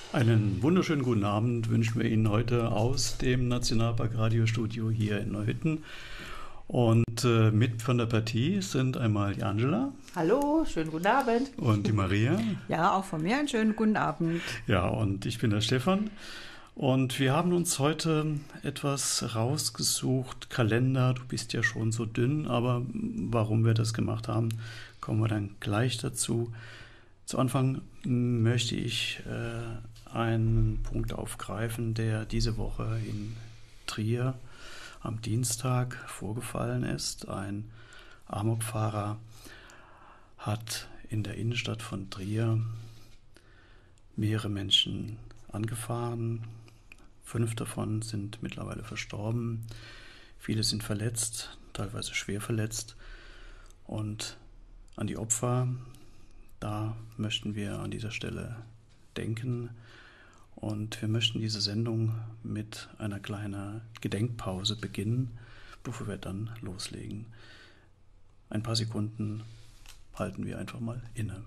Einen wunderschönen guten Abend wünschen wir Ihnen heute aus dem Nationalpark Radiostudio hier in Neuhütten. Und mit von der Partie sind einmal die Angela. Hallo, schönen guten Abend. Und die Maria. Ja, auch von mir einen schönen guten Abend. Ja, und ich bin der Stefan. Und wir haben uns heute etwas rausgesucht. Kalender, du bist ja schon so dünn, aber warum wir das gemacht haben, kommen wir dann gleich dazu. Zu Anfang möchte ich einen Punkt aufgreifen, der diese Woche in Trier am Dienstag vorgefallen ist. Ein Amokfahrer hat in der Innenstadt von Trier mehrere Menschen angefahren. 5 davon sind mittlerweile verstorben. Viele sind verletzt, teilweise schwer verletzt. Und an die Opfer, da möchten wir an dieser Stelle denken. Und wir möchten diese Sendung mit einer kleinen Gedenkpause beginnen, bevor wir dann loslegen. Ein paar Sekunden halten wir einfach mal inne.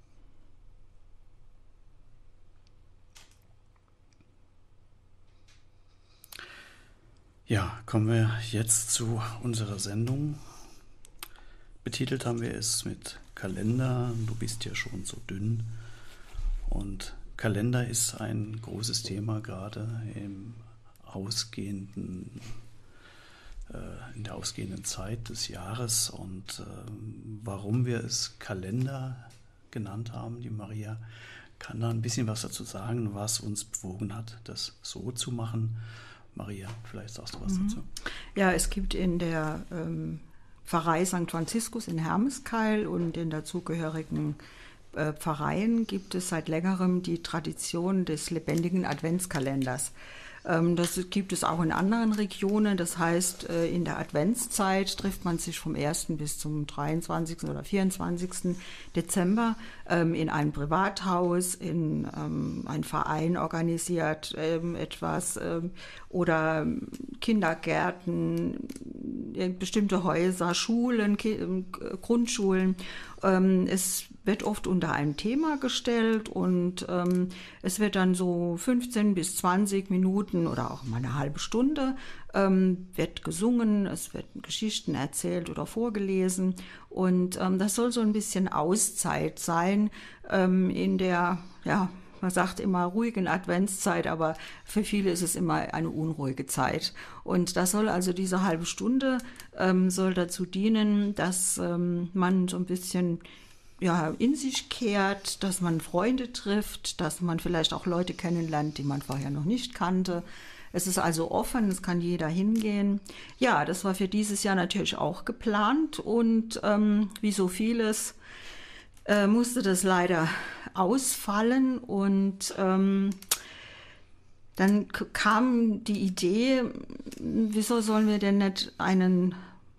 Ja, kommen wir jetzt zu unserer Sendung. Betitelt haben wir es mit Kalender, du bist ja schon so dünn. Und Kalender ist ein großes Thema, gerade in der ausgehenden Zeit des Jahres. Und warum wir es Kalender genannt haben, die Maria kann da ein bisschen was dazu sagen, was uns bewogen hat, das so zu machen. Maria, vielleicht sagst du was dazu. Ja, es gibt in der Pfarrei St. Franziskus in Hermeskeil und in dazugehörigen Pfarreien gibt es seit längerem die Tradition des lebendigen Adventskalenders. Das gibt es auch in anderen Regionen. Das heißt, in der Adventszeit trifft man sich vom 1. bis zum 23. oder 24. Dezember in einem Privathaus, in ein Verein organisiert etwas oder Kindergärten, bestimmte Häuser, Schulen, Grundschulen. Es wird oft unter einem Thema gestellt und es wird dann so 15 bis 20 Minuten oder auch mal eine halbe Stunde wird gesungen, es werden Geschichten erzählt oder vorgelesen und das soll so ein bisschen Auszeit sein in der, ja, man sagt immer ruhigen Adventszeit, aber für viele ist es immer eine unruhige Zeit. Und das soll also diese halbe Stunde soll dazu dienen, dass man so ein bisschen in sich kehrt, dass man Freunde trifft, dass man vielleicht auch Leute kennenlernt, die man vorher noch nicht kannte. Es ist also offen, es kann jeder hingehen. Ja, das war für dieses Jahr natürlich auch geplant und wie so vieles musste das leider ausfallen und dann kam die Idee, wieso sollen wir denn nicht einen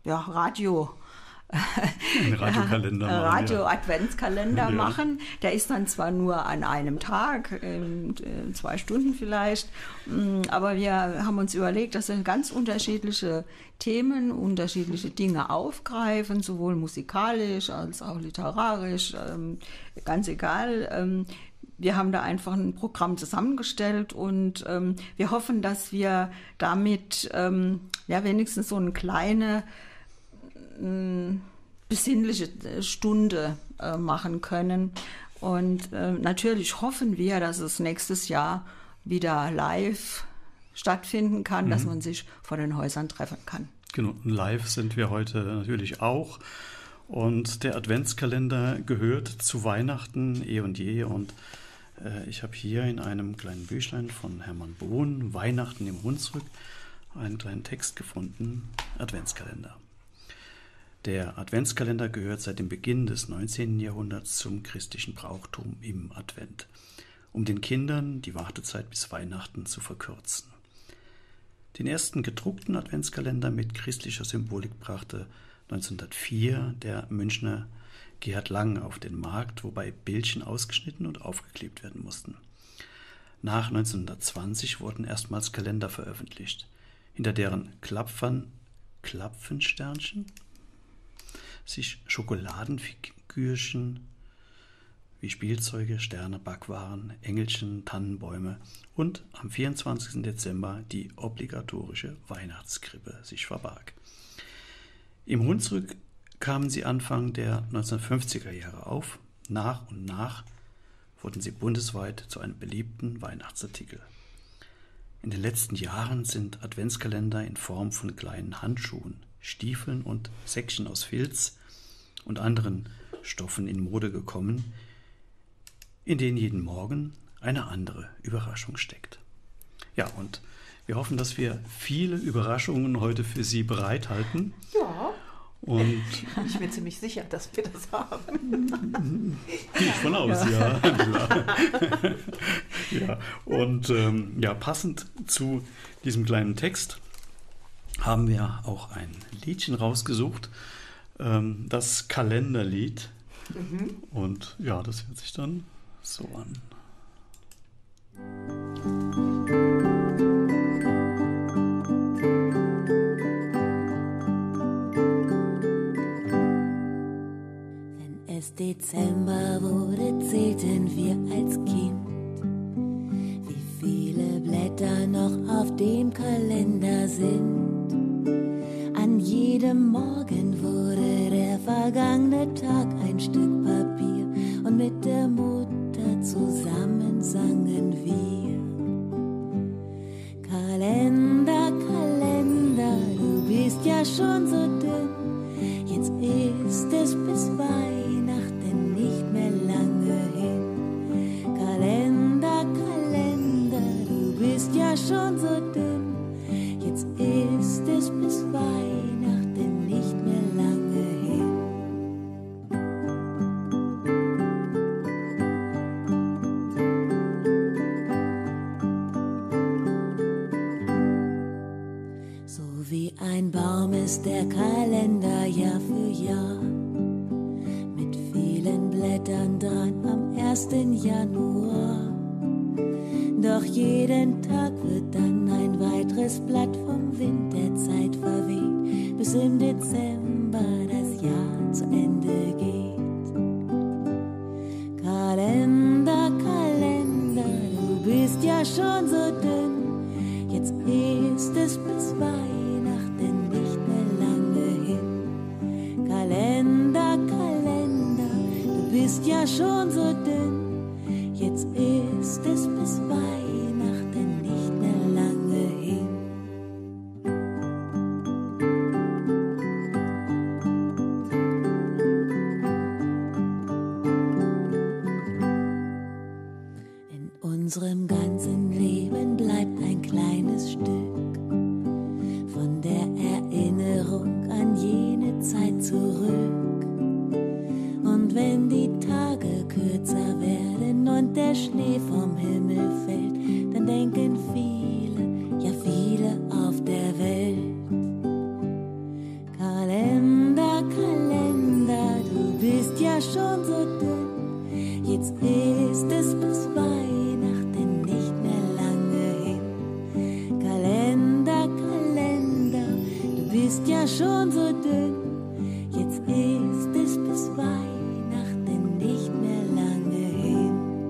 Radio-Adventskalender machen. Der ist dann zwar nur an einem Tag, 2 Stunden vielleicht, aber wir haben uns überlegt, dass wir ganz unterschiedliche Themen, unterschiedliche Dinge aufgreifen, sowohl musikalisch als auch literarisch, ganz egal. Wir haben da einfach ein Programm zusammengestellt und wir hoffen, dass wir damit wenigstens so eine kleine besinnliche Stunde machen können. Und natürlich hoffen wir, dass es nächstes Jahr wieder live stattfinden kann, dass man sich vor den Häusern treffen kann. Genau, live sind wir heute natürlich auch. Und der Adventskalender gehört zu Weihnachten eh und je. Und ich habe hier in einem kleinen Büchlein von Hermann Bohn, Weihnachten im Hunsrück, einen kleinen Text gefunden, Adventskalender. Der Adventskalender gehört seit dem Beginn des 19. Jahrhunderts zum christlichen Brauchtum im Advent, um den Kindern die Wartezeit bis Weihnachten zu verkürzen. Den ersten gedruckten Adventskalender mit christlicher Symbolik brachte 1904 der Münchner Gerhard Lang auf den Markt, wobei Bildchen ausgeschnitten und aufgeklebt werden mussten. Nach 1920 wurden erstmals Kalender veröffentlicht, hinter deren Klapfensternchen sich Schokoladenfigürchen wie Spielzeuge, Sterne, Backwaren, Engelchen, Tannenbäume und am 24. Dezember die obligatorische Weihnachtskrippe sich verbarg. Im Hunsrück kamen sie Anfang der 1950er Jahre auf. Nach und nach wurden sie bundesweit zu einem beliebten Weihnachtsartikel. In den letzten Jahren sind Adventskalender in Form von kleinen Handschuhen, Stiefeln und Säckchen aus Filz und anderen Stoffen in Mode gekommen, in denen jeden Morgen eine andere Überraschung steckt. Ja, und wir hoffen, dass wir viele Überraschungen heute für Sie bereithalten. Ja. Und ich bin ziemlich sicher, dass wir das haben. gehe ich von aus, ja. Ja. Und passend zu diesem kleinen Text haben wir auch ein Liedchen rausgesucht, das Kalenderlied. Und ja, das hört sich dann so an. Dezember wurde, zählten wir als Kind, wie viele Blätter noch auf dem Kalender sind. An jedem Morgen wurde der vergangene Tag ein Stück Papier und mit der Mutter zusammen sangen wir. Kalender, Kalender, du bist ja schon so dünn, jetzt ist es bis Weihnachten nicht mehr lange hin. Kalender, Kalender, du bist ja schon so dünn, jetzt ist es bis Weihnachten nicht mehr lange hin. So wie ein Baum ist der Kalender Jahr für Jahr, mit vielen Blättern dran am 1. Januar. Doch jeden Tag wird dann ein weiteres Blatt vom Wind der Zeit verweht, bis im Dezember das Jahr zu Ende geht. Kalender, Kalender, du bist ja schon so dünn, jetzt ist es bis Weihnachten nicht mehr lange hin. Kalender, Kalender, du bist ja schon so dünn, jetzt ist es bis Weihnachten nicht mehr lange hin. In unserem ganzen Leben bleibt ein kleines Stück von der Erinnerung an jene Zeit zurück. Und wenn die Tage kürzer werden und der Schnee vom Himmel fällt, dann denken viele, ja viele auf der Welt. Kalender, Kalender, du bist ja schon so dünn, jetzt ist es bis Weihnachten nicht mehr lange hin. Kalender, Kalender, du bist ja schon so dünn, jetzt ist es bis Weihnachten nicht mehr lange hin.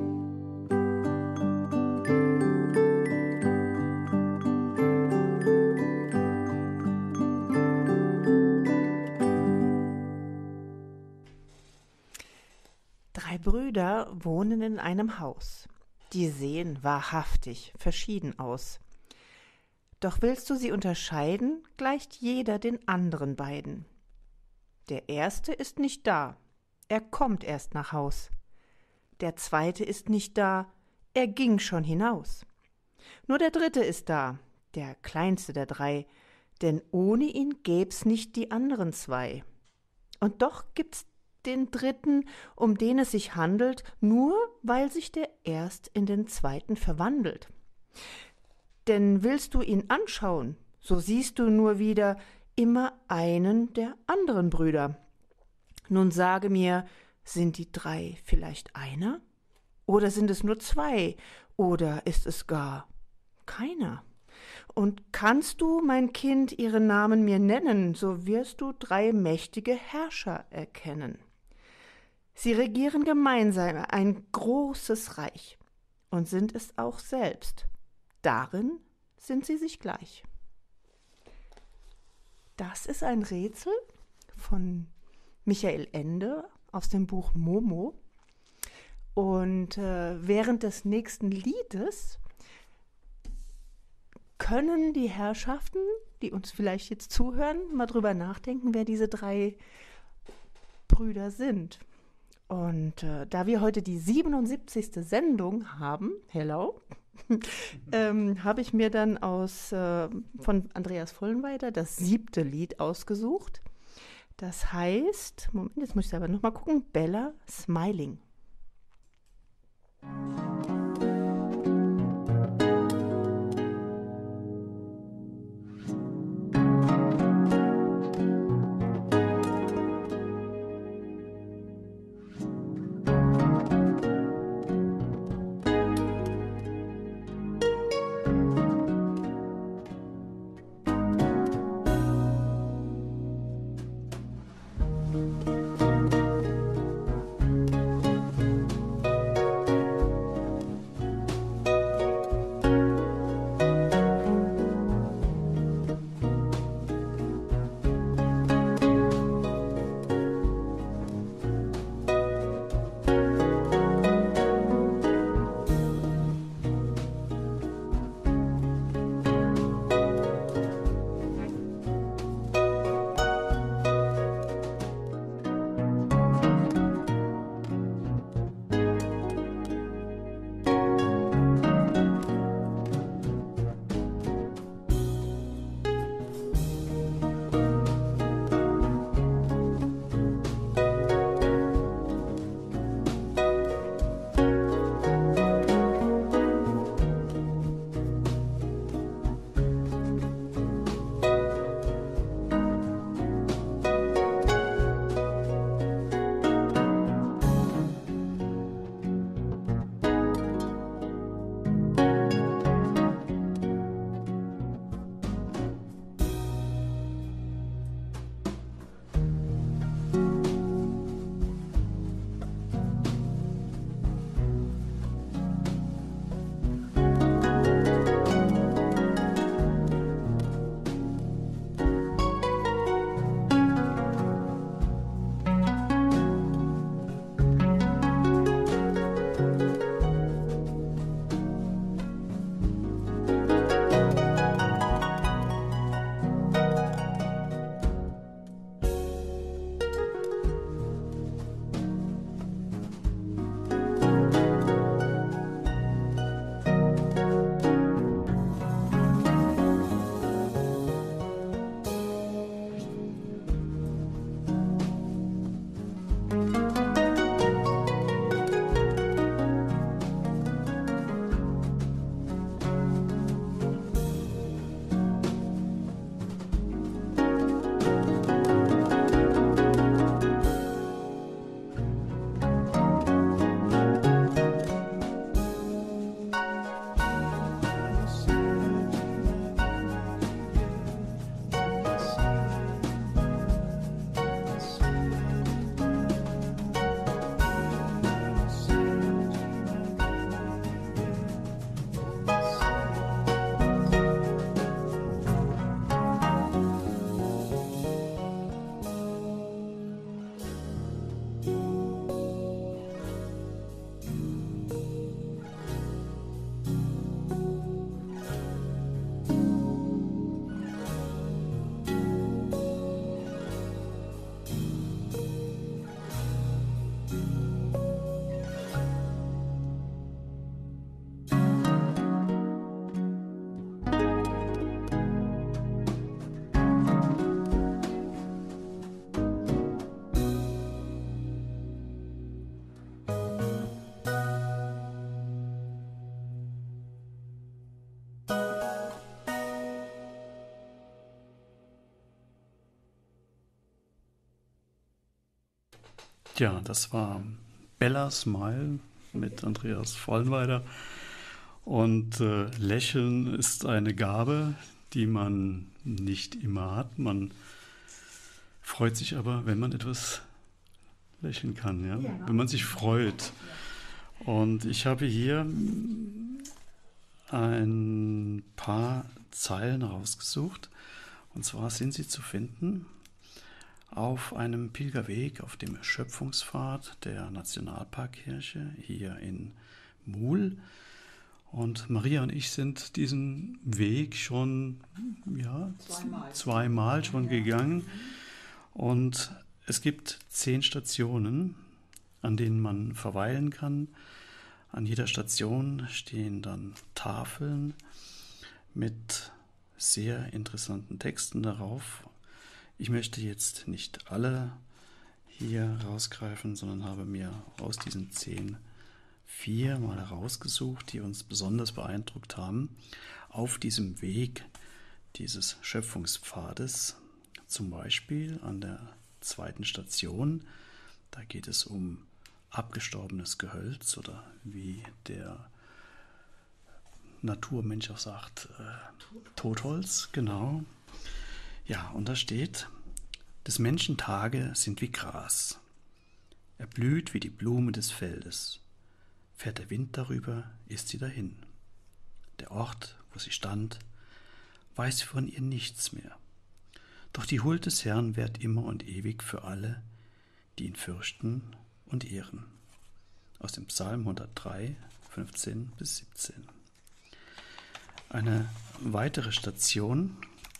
Drei Brüder wohnen in einem Haus. Die sehen wahrhaftig verschieden aus. Doch willst du sie unterscheiden, gleicht jeder den anderen beiden. Der erste ist nicht da, er kommt erst nach Haus. Der zweite ist nicht da, er ging schon hinaus. Nur der dritte ist da, der kleinste der drei, denn ohne ihn gäb's nicht die anderen zwei. Und doch gibt's den dritten, um den es sich handelt, nur weil sich der erst in den zweiten verwandelt. Denn willst du ihn anschauen, so siehst du nur wieder immer einen der anderen Brüder. Nun sage mir, sind die drei vielleicht einer? Oder sind es nur zwei? Oder ist es gar keiner? Und kannst du, mein Kind, ihren Namen mir nennen, so wirst du drei mächtige Herrscher erkennen. Sie regieren gemeinsam ein großes Reich und sind es auch selbst. Darin sind sie sich gleich. Das ist ein Rätsel von Michael Ende aus dem Buch Momo. Und während des nächsten Liedes können die Herrschaften, die uns vielleicht jetzt zuhören, mal drüber nachdenken, wer diese 3 Brüder sind. Und da wir heute die 77. Sendung haben, hello, habe ich mir dann von Andreas Vollenweider das 7. Lied ausgesucht. Das heißt, Moment, jetzt muss ich aber nochmal gucken, Bella Smiling. Ja, das war Bella Smile mit Andreas Vollenweider. Und Lächeln ist eine Gabe, die man nicht immer hat. Man freut sich aber, wenn man etwas lächeln kann, ja? Wenn man sich freut. Und ich habe hier ein paar Zeilen rausgesucht. Und zwar sind sie zu finden auf einem Pilgerweg auf dem Schöpfungspfad der Nationalparkkirche hier in Muhl. Und Maria und ich sind diesen Weg schon zweimal schon gegangen. Und es gibt 10 Stationen, an denen man verweilen kann. An jeder Station stehen dann Tafeln mit sehr interessanten Texten darauf. Ich möchte jetzt nicht alle hier rausgreifen, sondern habe mir aus diesen 10 4 mal herausgesucht, die uns besonders beeindruckt haben, auf diesem Weg dieses Schöpfungspfades. Zum Beispiel an der 2. Station, da geht es um abgestorbenes Gehölz oder wie der Naturmensch auch sagt, Totholz, genau. Ja, und da steht, des Menschen Tage sind wie Gras. Er blüht wie die Blume des Feldes. Fährt der Wind darüber, ist sie dahin. Der Ort, wo sie stand, weiß von ihr nichts mehr. Doch die Huld des Herrn währt immer und ewig für alle, die ihn fürchten und ehren. Aus dem Psalm 103, 15 bis 17. Eine weitere Station.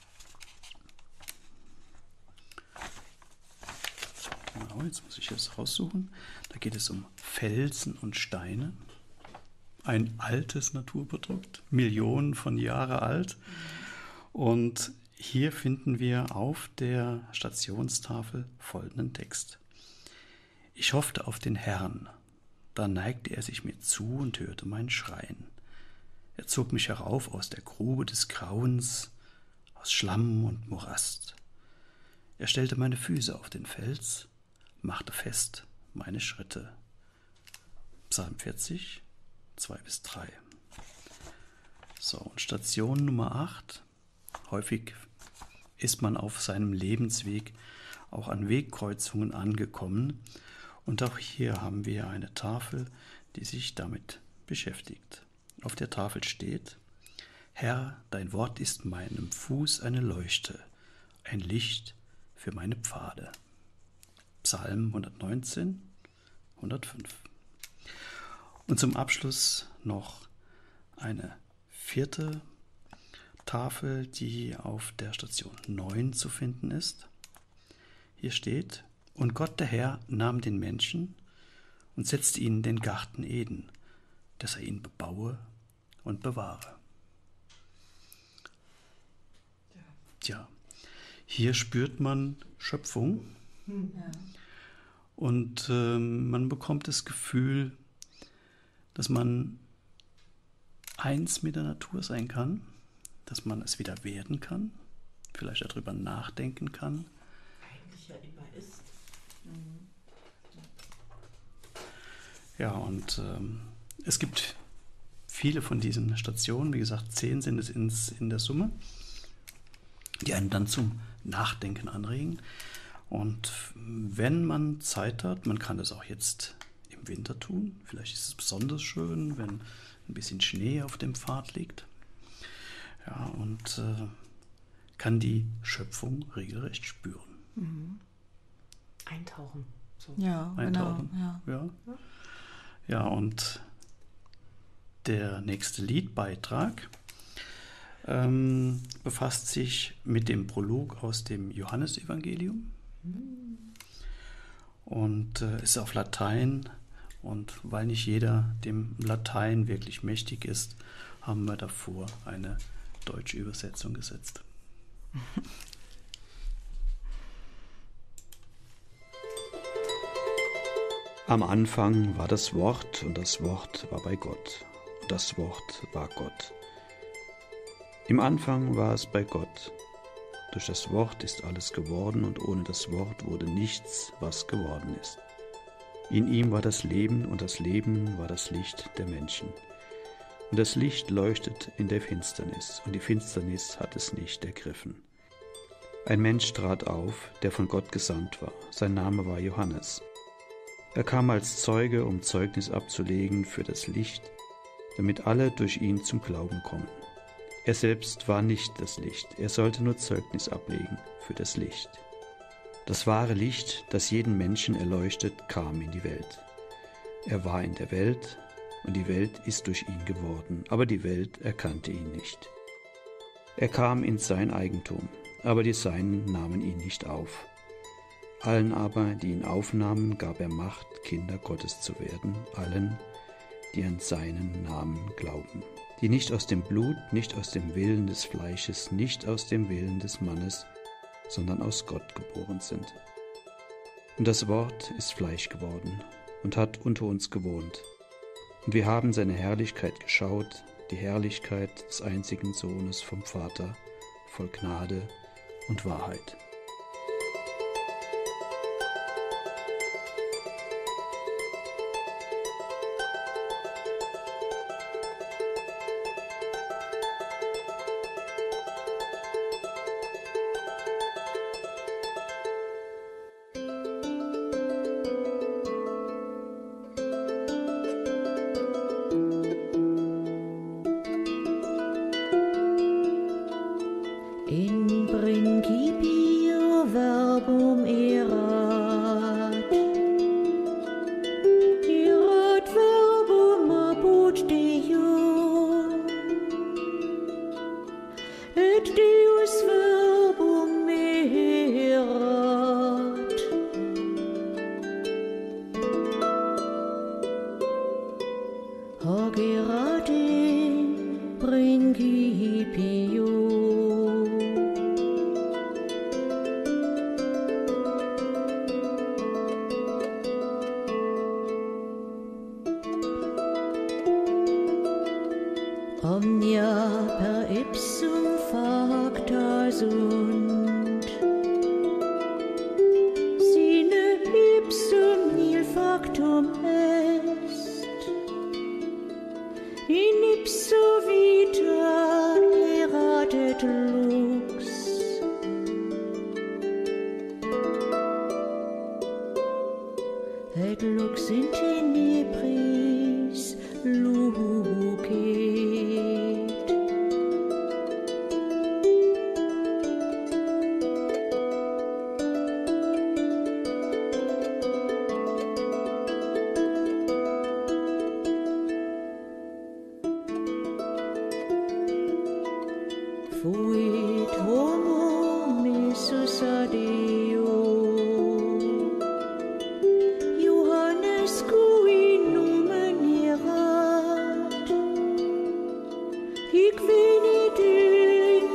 Genau, jetzt muss ich das raussuchen. Da geht es um Felsen und Steine. Ein altes Naturprodukt, Millionen von Jahren alt. Und hier finden wir auf der Stationstafel folgenden Text. Ich hoffte auf den Herrn, da neigte er sich mir zu und hörte mein Schreien. Er zog mich herauf aus der Grube des Grauens, aus Schlamm und Morast. Er stellte meine Füße auf den Fels, machte fest meine Schritte. Psalm 40, 2 bis 3. So, und Station Nummer 8. Häufig ist man auf seinem Lebensweg auch an Wegkreuzungen angekommen. Und auch hier haben wir eine Tafel, die sich damit beschäftigt. Auf der Tafel steht: Herr, dein Wort ist meinem Fuß eine Leuchte, ein Licht für meine Pfade. Psalm 119, 105. Und zum Abschluss noch eine 4. Tafel, die auf der Station 9 zu finden ist. Hier steht: Und Gott der Herr nahm den Menschen und setzte ihn in den Garten Eden, dass er ihn bebaue und bewahre. Tja, hier spürt man Schöpfung. Ja. Und man bekommt das Gefühl, dass man eins mit der Natur sein kann, dass man es wieder werden kann, vielleicht darüber nachdenken kann. Eigentlich ja immer ist. Ja, und es gibt viele von diesen Stationen, wie gesagt, 10 sind es in der Summe, die einen dann zum Nachdenken anregen. Und wenn man Zeit hat, man kann das auch jetzt im Winter tun, vielleicht ist es besonders schön, wenn ein bisschen Schnee auf dem Pfad liegt. Ja, und kann die Schöpfung regelrecht spüren. Mhm. Eintauchen. So. Ja, Eintauchen. Genau. Ja. Ja, und der nächste Liedbeitrag befasst sich mit dem Prolog aus dem Johannesevangelium und ist auf Latein. Und weil nicht jeder dem Latein wirklich mächtig ist, haben wir davor eine deutsche Übersetzung gesetzt. Am Anfang war das Wort, und das Wort war bei Gott, und das Wort war Gott. Im Anfang war es bei Gott. Durch das Wort ist alles geworden, und ohne das Wort wurde nichts, was geworden ist. In ihm war das Leben, und das Leben war das Licht der Menschen. Und das Licht leuchtet in der Finsternis, und die Finsternis hat es nicht ergriffen. Ein Mensch trat auf, der von Gott gesandt war. Sein Name war Johannes. Er kam als Zeuge, um Zeugnis abzulegen für das Licht, damit alle durch ihn zum Glauben kommen. Er selbst war nicht das Licht, er sollte nur Zeugnis ablegen für das Licht. Das wahre Licht, das jeden Menschen erleuchtet, kam in die Welt. Er war in der Welt und die Welt ist durch ihn geworden, aber die Welt erkannte ihn nicht. Er kam in sein Eigentum, aber die Seinen nahmen ihn nicht auf. Allen aber, die ihn aufnahmen, gab er Macht, Kinder Gottes zu werden, allen, die an seinen Namen glauben, die nicht aus dem Blut, nicht aus dem Willen des Fleisches, nicht aus dem Willen des Mannes, sondern aus Gott geboren sind. Und das Wort ist Fleisch geworden und hat unter uns gewohnt. Und wir haben seine Herrlichkeit geschaut, die Herrlichkeit des einzigen Sohnes vom Vater, voll Gnade und Wahrheit. In principio verbum erat verbum apud Deum, et Deus verbum erat. Hoc erat in principio. Omnia per ipsum facta sunt, sine ipsum nihil factum est, in ipso vita erat et lux. Et lux in tenebris lucet. Fuit homo missus ad Deo, Johannes cui nomen erat, hic venit in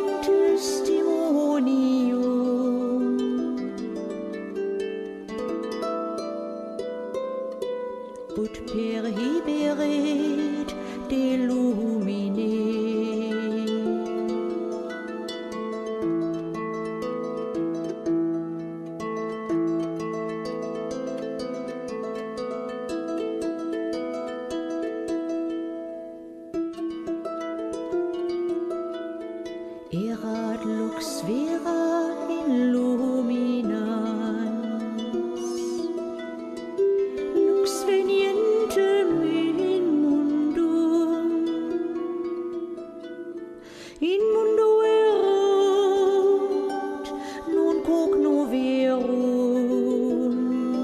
testimonium. Ut perhiberet de lumine. Erat lux vera in luminans, lux venientem in mundo erat, non cognoverunt.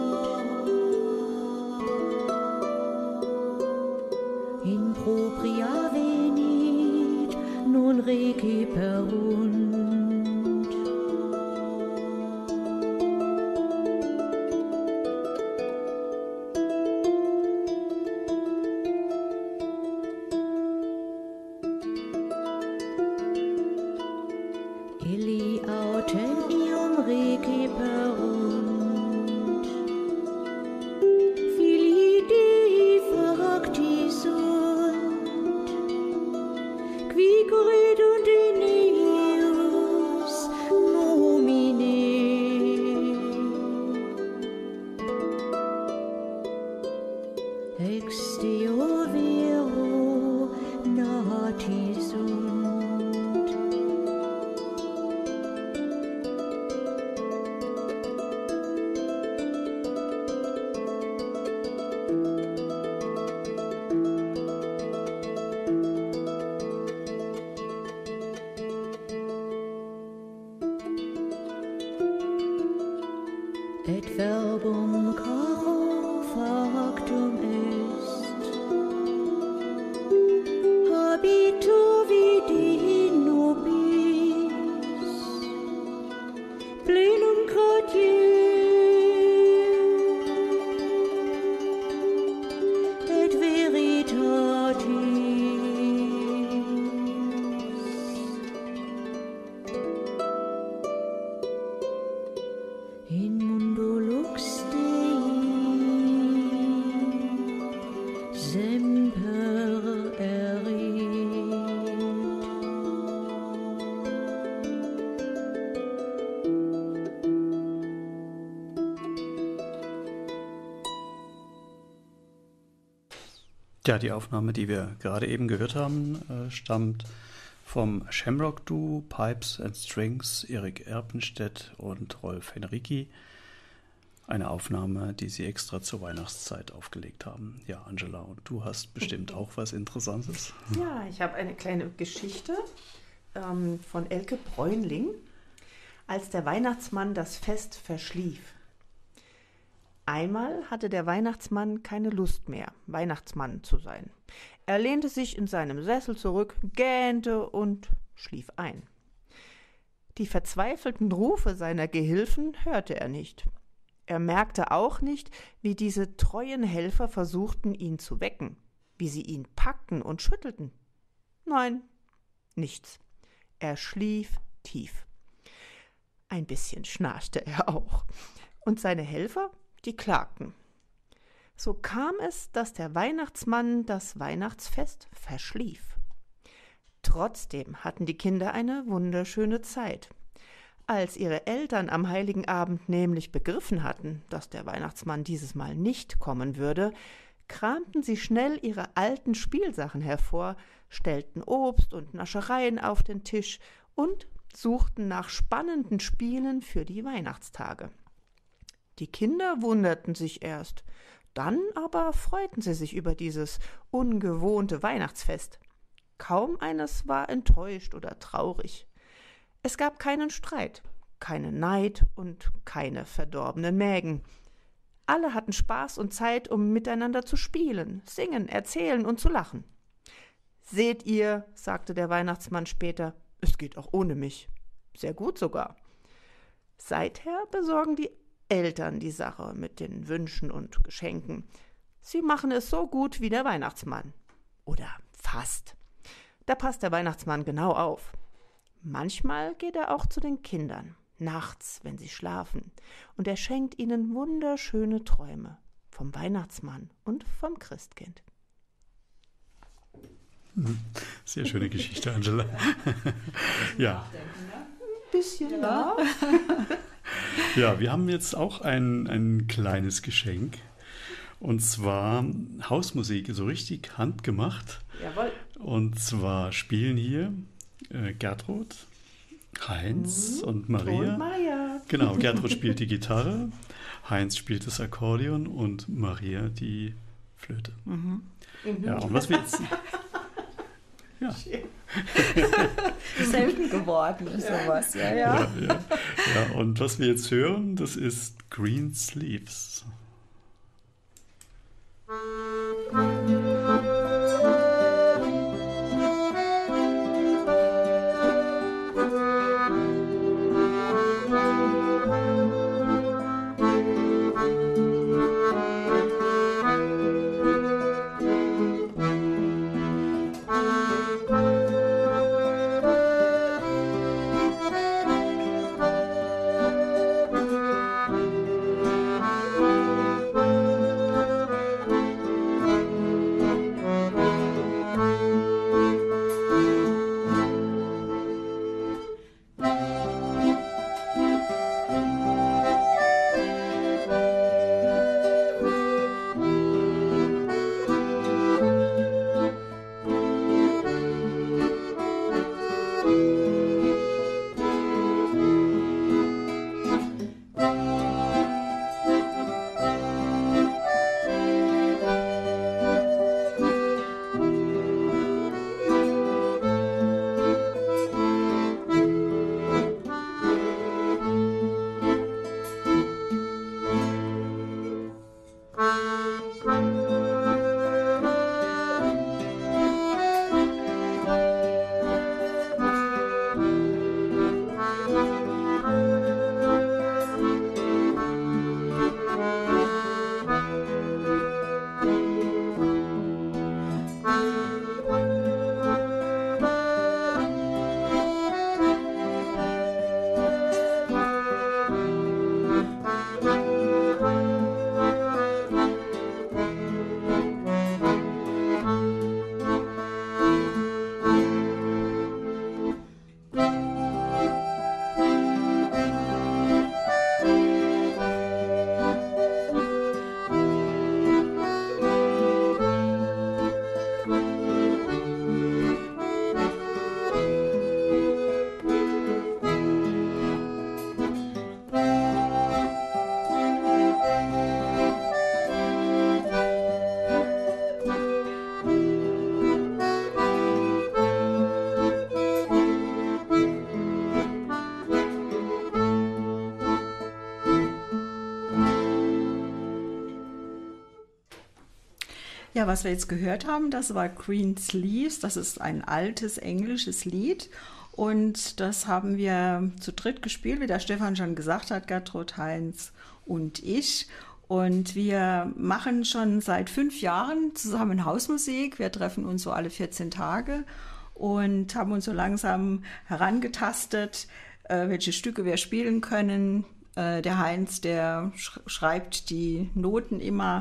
In propria venit, non reciperunt. Illi autem ium reciperunt, Filii Dei fracti sunt, qui credunt in eius nomine. Ex Deo vero nati sunt. et verbum caro factum est. Habitu vidi nobis, plenum gratiae, et veritatis. In mundo lux Dei semper erit. Ja, die Aufnahme, die wir gerade eben gehört haben, stammt vom Shamrock Duo Pipes and Strings, Erik Erpenstedt und Rolf Henrici. Eine Aufnahme, die sie extra zur Weihnachtszeit aufgelegt haben. Ja, Angela, und du hast bestimmt auch was Interessantes. Ja, ich habe eine kleine Geschichte von Elke Bräunling, als der Weihnachtsmann das Fest verschlief. Einmal hatte der Weihnachtsmann keine Lust mehr, Weihnachtsmann zu sein. Er lehnte sich in seinem Sessel zurück, gähnte und schlief ein. Die verzweifelten Rufe seiner Gehilfen hörte er nicht. Er merkte auch nicht, wie diese treuen Helfer versuchten, ihn zu wecken, wie sie ihn packten und schüttelten. Nein, nichts. Er schlief tief. Ein bisschen schnarchte er auch. Und seine Helfer, die klagten. So kam es, dass der Weihnachtsmann das Weihnachtsfest verschlief. Trotzdem hatten die Kinder eine wunderschöne Zeit. Als ihre Eltern am Heiligen Abend nämlich begriffen hatten, dass der Weihnachtsmann dieses Mal nicht kommen würde, kramten sie schnell ihre alten Spielsachen hervor, stellten Obst und Naschereien auf den Tisch und suchten nach spannenden Spielen für die Weihnachtstage. Die Kinder wunderten sich erst, dann aber freuten sie sich über dieses ungewohnte Weihnachtsfest. Kaum eines war enttäuscht oder traurig. Es gab keinen Streit, keinen Neid und keine verdorbenen Mägen. Alle hatten Spaß und Zeit, um miteinander zu spielen, singen, erzählen und zu lachen. »Seht ihr«, sagte der Weihnachtsmann später, »es geht auch ohne mich. Sehr gut sogar.« Seither besorgen die Eltern die Sache mit den Wünschen und Geschenken. Sie machen es so gut wie der Weihnachtsmann. Oder fast. Da passt der Weihnachtsmann genau auf. Manchmal geht er auch zu den Kindern, nachts, wenn sie schlafen, und er schenkt ihnen wunderschöne Träume vom Weihnachtsmann und vom Christkind. Sehr schöne Geschichte, Angela. Ja. Ein bisschen, ja. Ja, wir haben jetzt auch ein kleines Geschenk. Und zwar Hausmusik, so richtig handgemacht. Jawohl. Und zwar spielen hier Gertrud, Heinz und Maria. Und Maja. Genau, Gertrud spielt die Gitarre, Heinz spielt das Akkordeon und Maria die Flöte. Ja, und was wir jetzt... Ja. Selten geworden ist sowas, ja. Ja, und was wir jetzt hören, das ist Green Sleeves. Ja, was wir jetzt gehört haben, das war Green Sleeves. Das ist ein altes englisches Lied. Und das haben wir zu dritt gespielt, wie der Stefan schon gesagt hat, Gertrud, Heinz und ich. Und wir machen schon seit 5 Jahren zusammen Hausmusik. Wir treffen uns so alle 14 Tage und haben uns so langsam herangetastet, welche Stücke wir spielen können. Der Heinz, der schreibt die Noten immer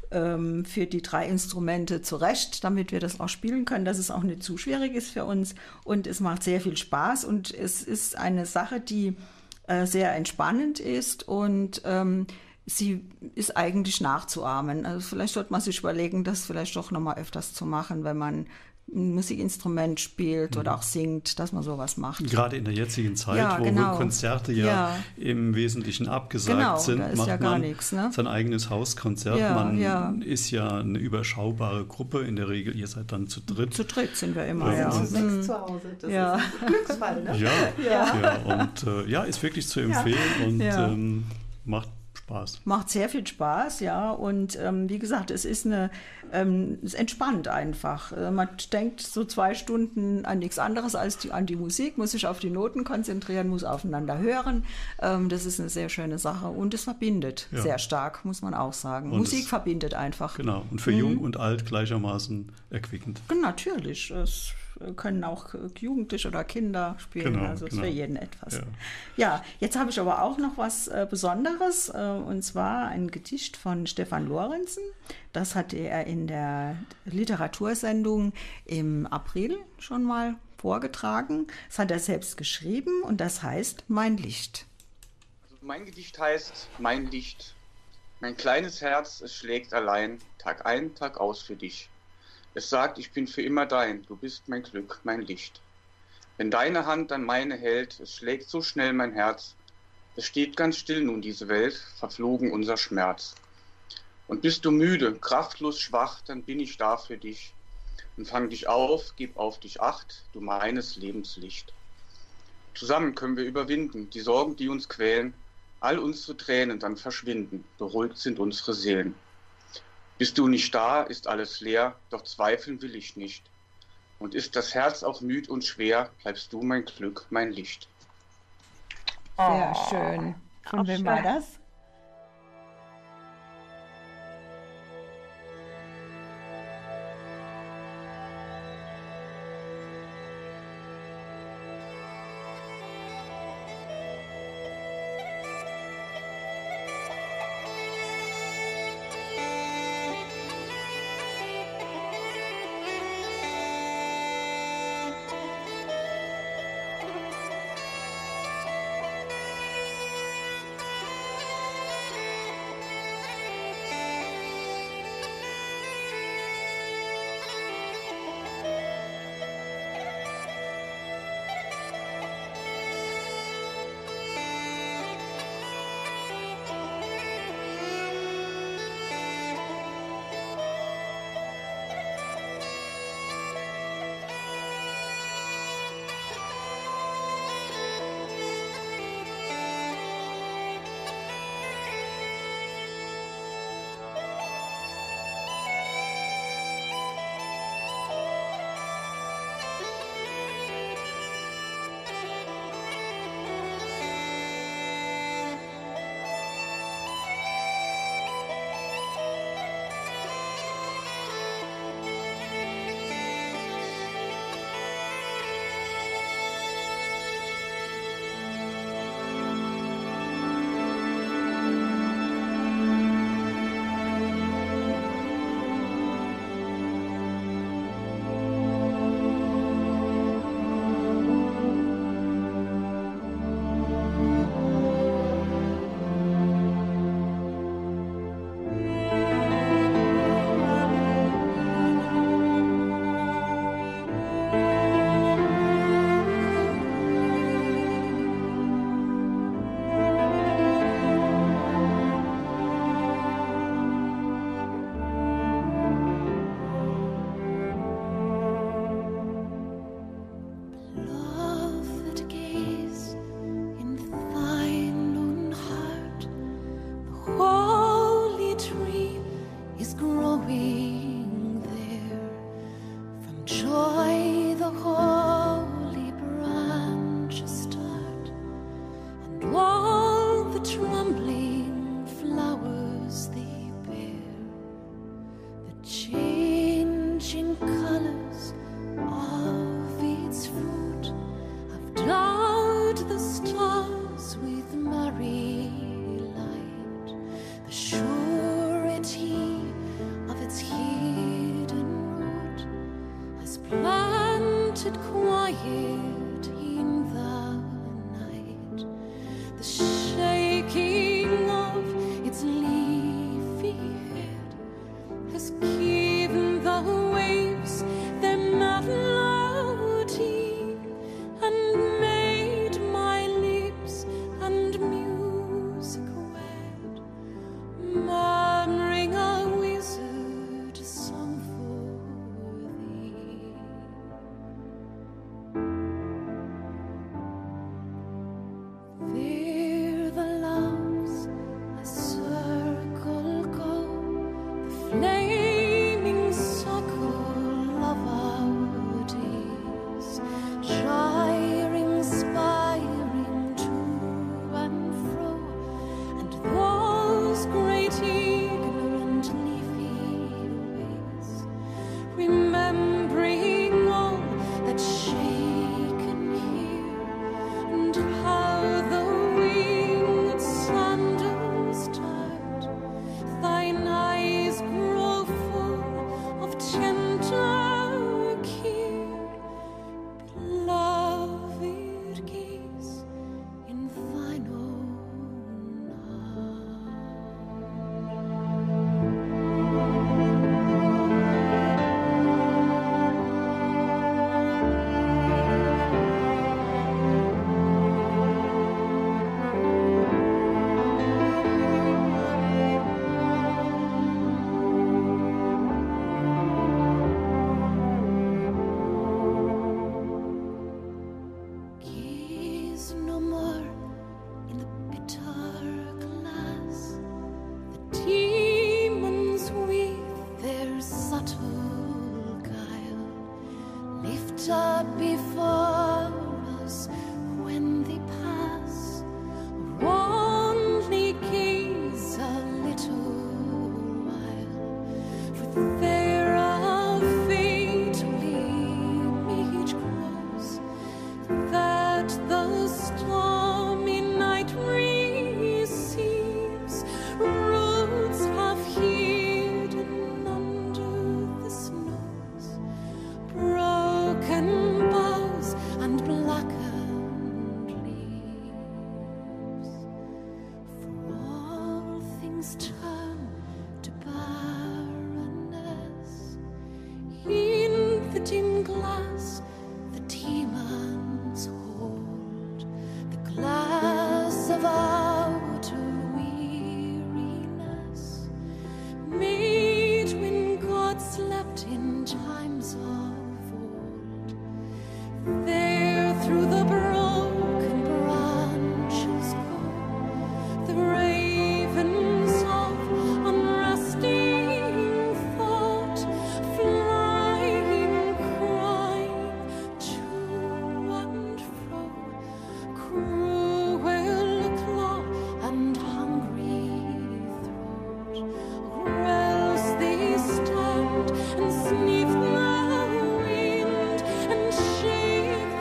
für die 3 Instrumente zurecht, damit wir das auch spielen können, dass es auch nicht zu schwierig ist für uns. Und es macht sehr viel Spaß und es ist eine Sache, die sehr entspannend ist und sie ist eigentlich nachzuahmen. Also vielleicht sollte man sich überlegen, das vielleicht doch nochmal öfters zu machen, wenn man ein Musikinstrument spielt oder auch singt, dass man sowas macht. Gerade in der jetzigen Zeit, Ja, wo genau. Konzerte im Wesentlichen abgesagt Genau, sind, da ist macht ja gar man nichts, ne? sein eigenes Hauskonzert. Ja, Man ja. ist ja eine überschaubare Gruppe. In der Regel, ihr seid dann zu dritt. Zu dritt sind wir immer, Ja. ja. Zu 6 zu Hause. Das Ja. ist ein Glücksfall, ne? Ja. Und ist wirklich zu empfehlen und Ja. Macht Spaß. Macht sehr viel Spaß, ja. Und wie gesagt, es ist es entspannt einfach. Man denkt so 2 Stunden an nichts anderes als an die Musik, muss sich auf die Noten konzentrieren, muss aufeinander hören. Das ist eine sehr schöne Sache und es verbindet sehr stark, muss man auch sagen. Und Musik verbindet einfach. Genau. Und für Jung und Alt gleichermaßen erquickend. Natürlich, es können auch Jugendliche oder Kinder spielen, Genau, also es ist genau. für jeden etwas. Ja. Ja, jetzt habe ich aber auch noch was Besonderes, und zwar ein Gedicht von Stefan Lorenzen. Das hatte er in der Literatursendung im April schon mal vorgetragen. Das hat er selbst geschrieben und das heißt Mein Licht. Also mein Gedicht heißt Mein Licht. Mein kleines Herz, es schlägt allein, Tag ein, Tag aus für dich. Es sagt, ich bin für immer dein, du bist mein Glück, mein Licht. Wenn deine Hand an meine hält, es schlägt so schnell mein Herz. Es steht ganz still nun diese Welt, verflogen unser Schmerz. Und bist du müde, kraftlos, schwach, dann bin ich da für dich. Und fang dich auf, gib auf dich Acht, du meines Lebens Licht. Zusammen können wir überwinden, die Sorgen, die uns quälen, all unsere Tränen dann verschwinden, beruhigt sind unsere Seelen. Bist du nicht da, ist alles leer, doch zweifeln will ich nicht. Und ist das Herz auch müd und schwer, bleibst du mein Glück, mein Licht. Sehr schön. Von wem war das? quiet in the night, the shaking of its leafy head has given the waves their melody and made my lips and music wed, murmuring a wizard song for thee. There the loves a circle go, the flaming circle of our days, gyring, spiring to and fro, and those great ignorant leafy ways, remembering all that's shaken here, and how the winged sandals turned, thine eyes grow full of tender care, beloved gaze in thine own gaze no more in the bitter glass, the demons with their subtle guile lift up before us when they pass, or only gaze a little while, for there a fatal image grows, that the stormy night receives, roots half hidden under the snows, broken boughs and blackened leaves. For all things turn to barrenness, in the dim glass the demons hold, the glass of outer weariness, made when God slept in times of old. There through the broken branches go the ravens of unresting thought, flying, crying to and fro, cruel claw and hungry throat, or else they stand and sniff the wind and shake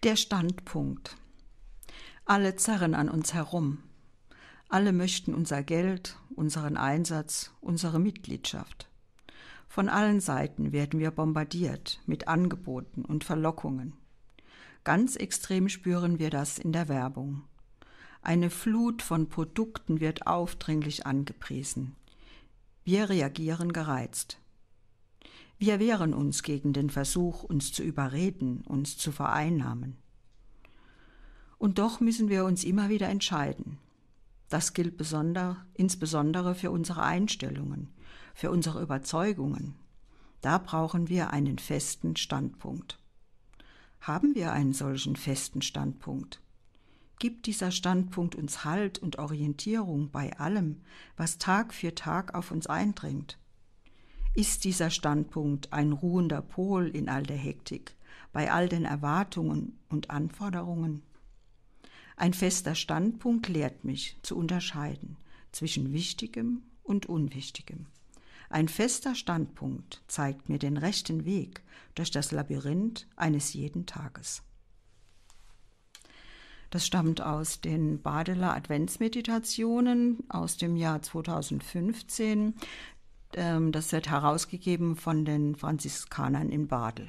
Der Standpunkt. Alle zerren an uns herum. Alle möchten unser Geld, unseren Einsatz, unsere Mitgliedschaft. Von allen Seiten werden wir bombardiert mit Angeboten und Verlockungen. Ganz extrem spüren wir das in der Werbung. Eine Flut von Produkten wird aufdringlich angepriesen. Wir reagieren gereizt. Wir wehren uns gegen den Versuch, uns zu überreden, uns zu vereinnahmen. Und doch müssen wir uns immer wieder entscheiden. Das gilt insbesondere für unsere Einstellungen, für unsere Überzeugungen. Da brauchen wir einen festen Standpunkt. Haben wir einen solchen festen Standpunkt? Gibt dieser Standpunkt uns Halt und Orientierung bei allem, was Tag für Tag auf uns eindringt? Ist dieser Standpunkt ein ruhender Pol in all der Hektik, bei all den Erwartungen und Anforderungen? Ein fester Standpunkt lehrt mich zu unterscheiden zwischen Wichtigem und Unwichtigem. Ein fester Standpunkt zeigt mir den rechten Weg durch das Labyrinth eines jeden Tages. Das stammt aus den Badeler Adventsmeditationen aus dem Jahr 2015. Das wird herausgegeben von den Franziskanern in Badel.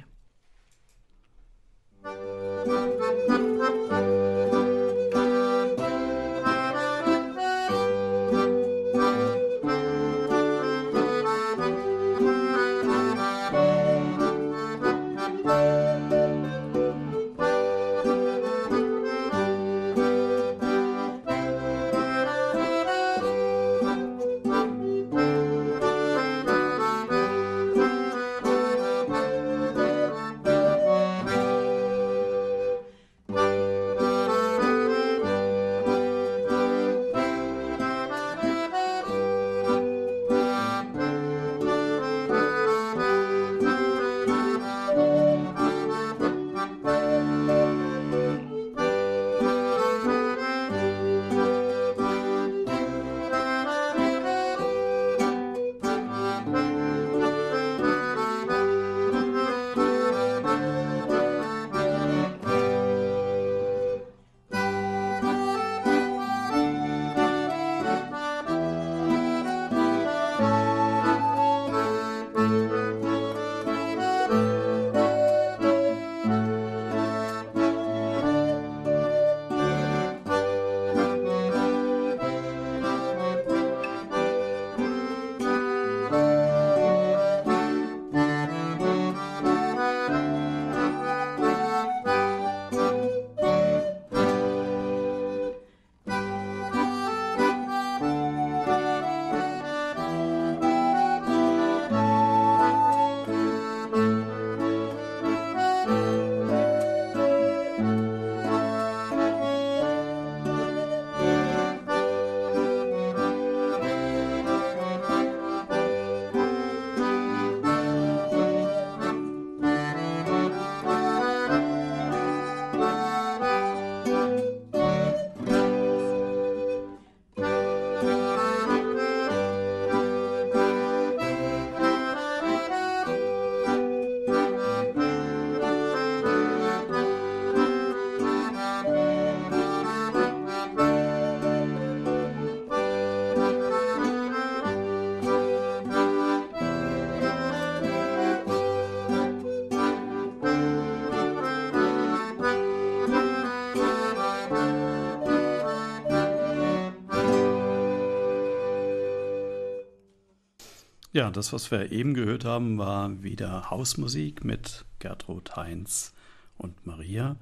Ja, das, was wir eben gehört haben, war wieder Hausmusik mit Gertrud Heinz und Maria.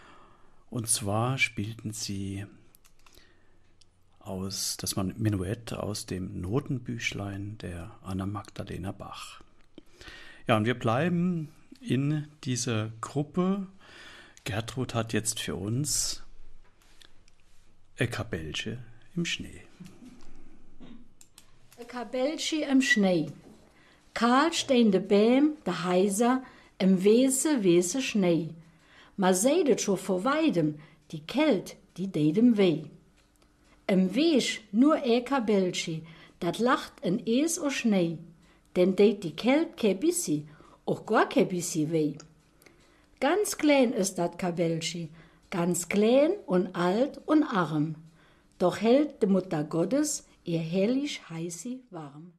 Und zwar spielten sie das Menuett aus dem Notenbüchlein der Anna Magdalena Bach. Ja, und wir bleiben in dieser Gruppe. Gertrud hat jetzt für uns E Kabelche im Schnee. E Kabelche im Schnee. Kahl stehende Bäm, der Heiser, im weiße Schnee. Ma seidet schon vor Weidem, die Kält, die deedem weh. Im Weg nur E Kabelche, dat lacht in Ees o Schnee, denn deed die Kält ke bissi, och gar ke bissi weh. Ganz klein ist dat Kabelschi, ganz klein und alt und arm. Doch hält de Mutter Gottes ihr herrlich heißi warm.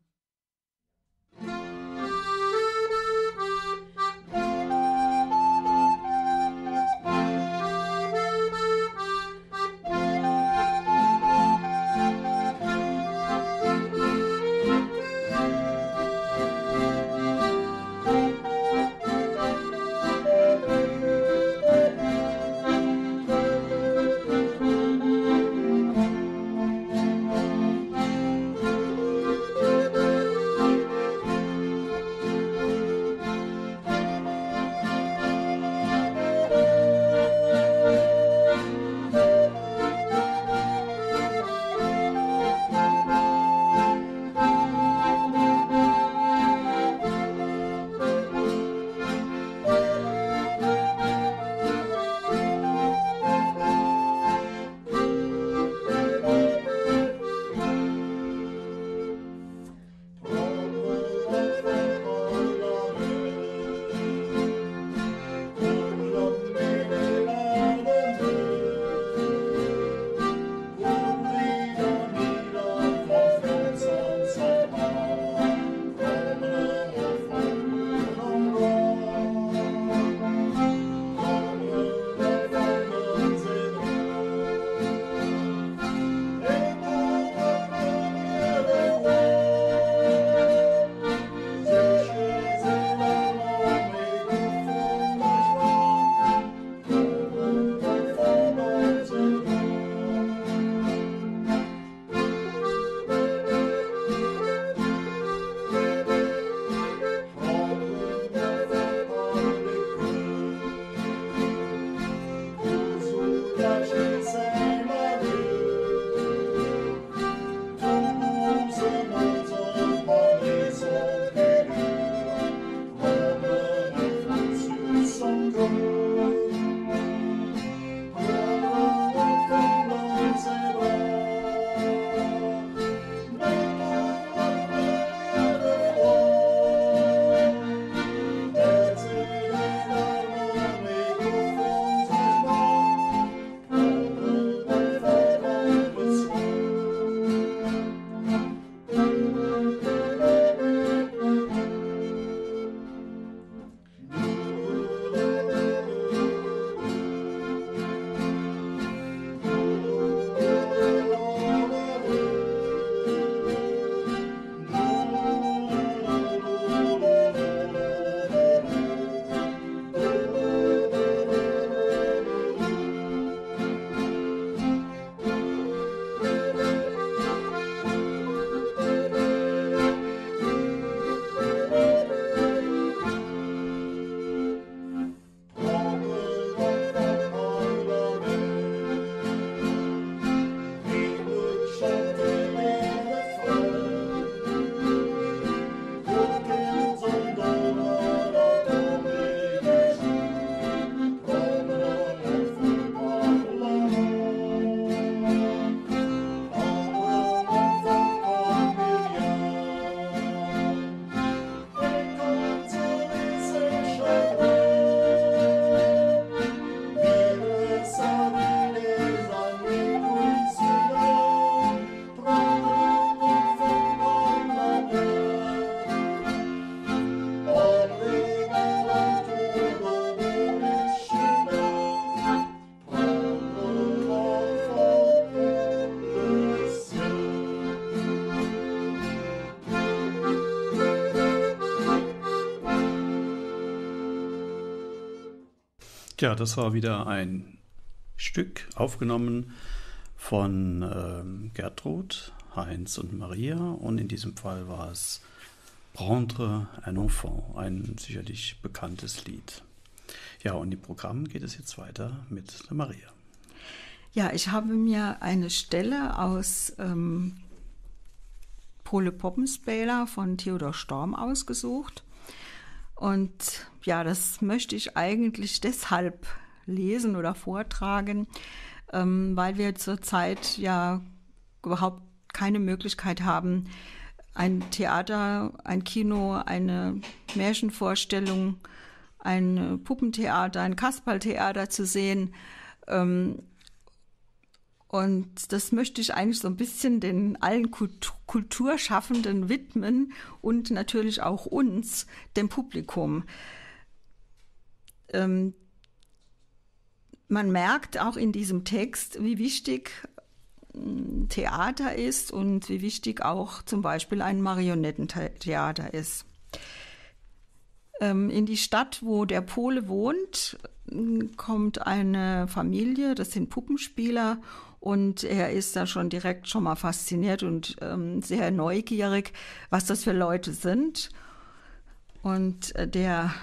Ja, das war wieder ein Stück aufgenommen von Gertrud, Heinz und Maria, und in diesem Fall war es Prendre un enfant, ein sicherlich bekanntes Lied. Ja, und im Programm geht es jetzt weiter mit der Maria. Ja, ich habe mir eine Stelle aus Pole Poppenspäler von Theodor Storm ausgesucht. Und ja, das möchte ich eigentlich deshalb lesen oder vortragen, weil wir zurzeit ja überhaupt keine Möglichkeit haben, ein Theater, ein Kino, eine Märchenvorstellung ein Puppentheater, ein Kasperltheater zu sehen. Und das möchte ich eigentlich so ein bisschen den allen Kulturschaffenden widmen und natürlich auch uns, dem Publikum. Man merkt auch in diesem Text, wie wichtig Theater ist und wie wichtig auch zum Beispiel ein Marionettentheater ist. In die Stadt, wo der Pole wohnt, kommt eine Familie, das sind Puppenspieler, und er ist da schon mal fasziniert und sehr neugierig, was das für Leute sind. Und der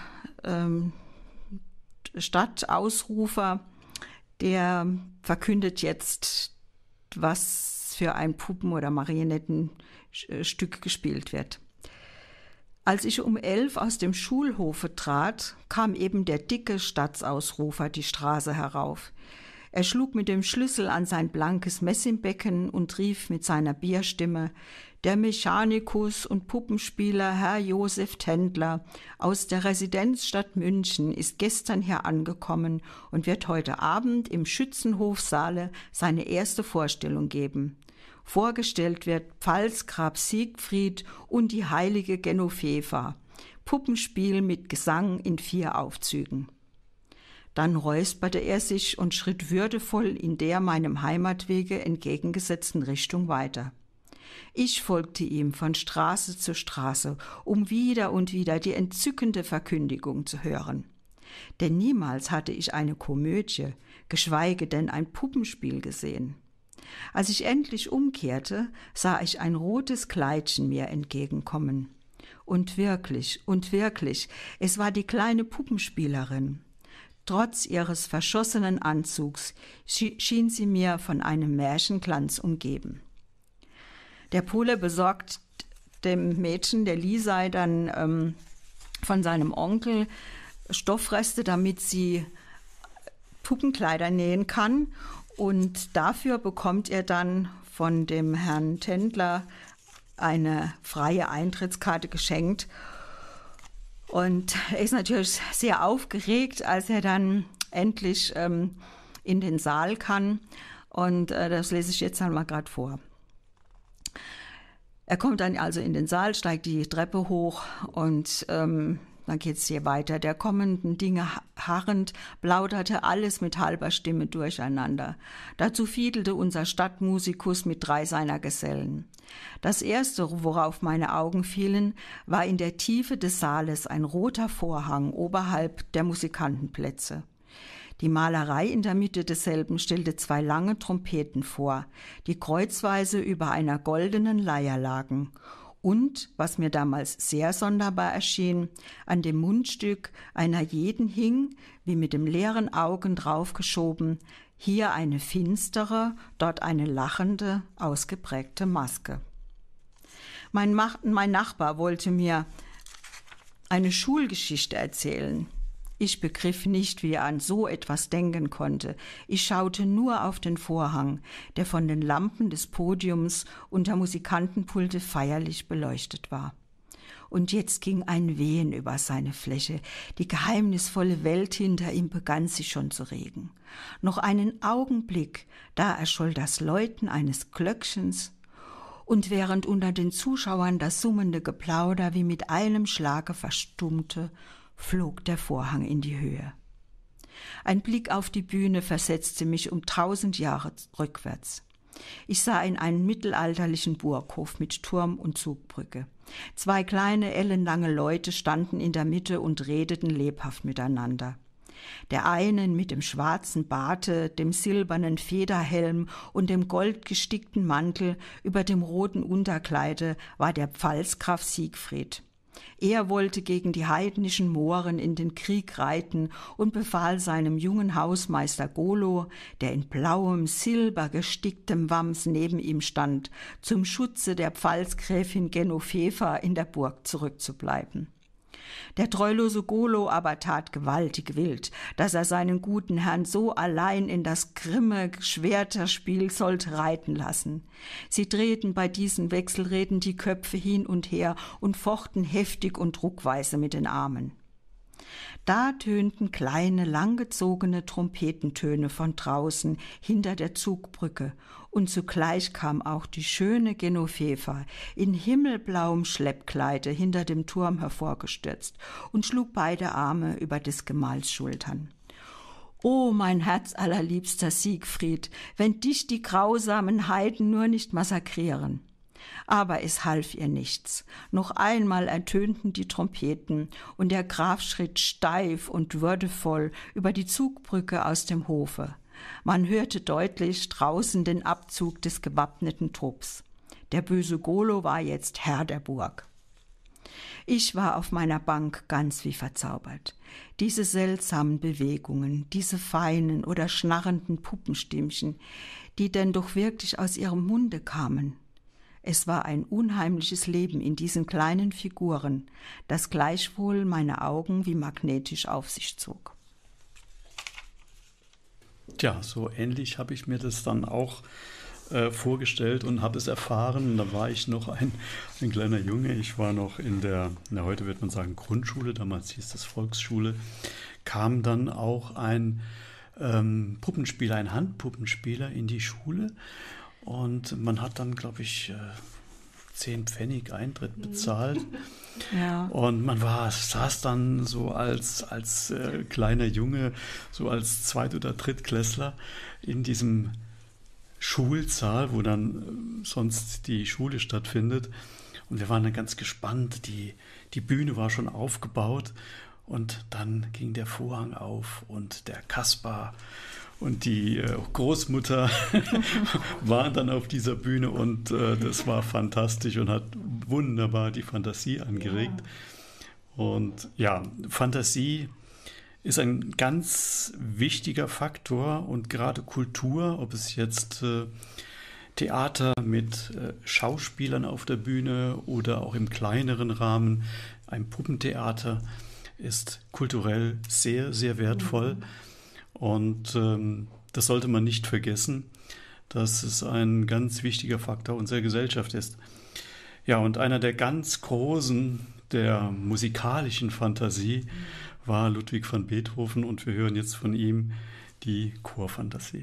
Stadtausrufer, der verkündet jetzt, was für ein Puppen- oder Marionettenstück gespielt wird. Als ich um 11 aus dem Schulhofe trat, kam eben der dicke Stadtausrufer die Straße herauf. Er schlug mit dem Schlüssel an sein blankes Messingbecken und rief mit seiner Bierstimme: Der Mechanikus und Puppenspieler Herr Josef Tendler aus der Residenzstadt München ist gestern hier angekommen und wird heute Abend im Schützenhofsaale seine erste Vorstellung geben. Vorgestellt wird Pfalzgraf Siegfried und die heilige Genoveva. Puppenspiel mit Gesang in 4 Aufzügen. Dann räusperte er sich und schritt würdevoll in der meinem Heimatwege entgegengesetzten Richtung weiter. Ich folgte ihm von Straße zu Straße, um wieder und wieder die entzückende Verkündigung zu hören. Denn niemals hatte ich eine Komödie, geschweige denn ein Puppenspiel gesehen. Als ich endlich umkehrte, sah ich ein rotes Kleidchen mir entgegenkommen. Und wirklich, es war die kleine Puppenspielerin. Trotz ihres verschossenen Anzugs schien sie mir von einem Märchenglanz umgeben. Der Pole besorgt dem Mädchen, der Lisei, dann von seinem Onkel Stoffreste, damit sie Puppenkleider nähen kann. Und dafür bekommt er dann von dem Herrn Tendler eine freie Eintrittskarte geschenkt. Und er ist natürlich sehr aufgeregt, als er dann endlich in den Saal kann. Und das lese ich jetzt einmal gerade vor. Er kommt dann also in den Saal, steigt die Treppe hoch und dann geht es hier weiter. Der kommenden Dinge harrend plauderte alles mit halber Stimme durcheinander. Dazu fiedelte unser Stadtmusikus mit 3 seiner Gesellen. Das erste, worauf meine Augen fielen, war in der Tiefe des Saales ein roter Vorhang oberhalb der Musikantenplätze. Die Malerei in der Mitte desselben stellte 2 lange Trompeten vor, die kreuzweise über einer goldenen Leier lagen. Und, was mir damals sehr sonderbar erschien, an dem Mundstück einer jeden hing, wie mit dem leeren Augen draufgeschoben, hier eine finstere, dort eine lachende, ausgeprägte Maske. Mein Nachbar wollte mir eine Schulgeschichte erzählen. Ich begriff nicht, wie er an so etwas denken konnte. Ich schaute nur auf den Vorhang, der von den Lampen des Podiums und der Musikantenpulte feierlich beleuchtet war. Und jetzt ging ein Wehen über seine Fläche. Die geheimnisvolle Welt hinter ihm begann sich schon zu regen. Noch einen Augenblick, da erscholl das Läuten eines Glöckchens, und während unter den Zuschauern das summende Geplauder wie mit einem Schlage verstummte, flog der Vorhang in die Höhe. Ein Blick auf die Bühne versetzte mich um 1000 Jahre rückwärts. Ich sah in einen mittelalterlichen Burghof mit Turm und Zugbrücke. 2 kleine, ellenlange Leute standen in der Mitte und redeten lebhaft miteinander. Der eine mit dem schwarzen Barte, dem silbernen Federhelm und dem goldgestickten Mantel über dem roten Unterkleide war der Pfalzgraf Siegfried. Er wollte gegen die heidnischen Mohren in den Krieg reiten und befahl seinem jungen Hausmeister Golo, der in blauem, silbergesticktem Wams neben ihm stand, zum Schutze der Pfalzgräfin Genoveva in der Burg zurückzubleiben. Der treulose Golo aber tat gewaltig wild, dass er seinen guten Herrn so allein in das grimme Schwerterspiel sollte reiten lassen. Sie drehten bei diesen Wechselreden die Köpfe hin und her und fochten heftig und ruckweise mit den Armen. Da tönten kleine, langgezogene Trompetentöne von draußen hinter der Zugbrücke, und zugleich kam auch die schöne Genoveva in himmelblauem Schleppkleide hinter dem Turm hervorgestürzt und schlug beide Arme über des Gemahls Schultern. »O, mein herzallerliebster Siegfried, wenn dich die grausamen Heiden nur nicht massakrieren!« Aber es half ihr nichts. Noch einmal ertönten die Trompeten, und der Graf schritt steif und würdevoll über die Zugbrücke aus dem Hofe. Man hörte deutlich draußen den Abzug des gewappneten Trupps. Der böse Golo war jetzt Herr der Burg. Ich war auf meiner Bank ganz wie verzaubert. Diese seltsamen Bewegungen, diese feinen oder schnarrenden Puppenstimmchen, die denn doch wirklich aus ihrem Munde kamen. Es war ein unheimliches Leben in diesen kleinen Figuren, das gleichwohl meine Augen wie magnetisch auf sich zog. Tja, so ähnlich habe ich mir das dann auch vorgestellt und habe es erfahren. Da war ich noch ein kleiner Junge. Ich war noch in der, heute wird man sagen Grundschule, damals hieß das Volksschule, kam dann auch ein Puppenspieler, ein Handpuppenspieler in die Schule. Und man hat dann, glaube ich, 10 Pfennig Eintritt bezahlt. Ja. Und man saß dann so als kleiner Junge, so als Zweit- oder Drittklässler in diesem Schulsaal, wo dann sonst die Schule stattfindet. Und wir waren dann ganz gespannt. Die Bühne war schon aufgebaut. Und dann ging der Vorhang auf und der Kaspar und die Großmutter waren dann auf dieser Bühne und das war fantastisch und hat wunderbar die Fantasie angeregt. Ja. Und ja, Fantasie ist ein ganz wichtiger Faktor und gerade Kultur, ob es jetzt Theater mit Schauspielern auf der Bühne oder auch im kleineren Rahmen ein Puppentheater, ist kulturell sehr, sehr wertvoll. Und das sollte man nicht vergessen, dass es ein ganz wichtiger Faktor unserer Gesellschaft ist. Ja, und einer der ganz Großen der musikalischen Fantasie war Ludwig van Beethoven und wir hören jetzt von ihm die Chorfantasie.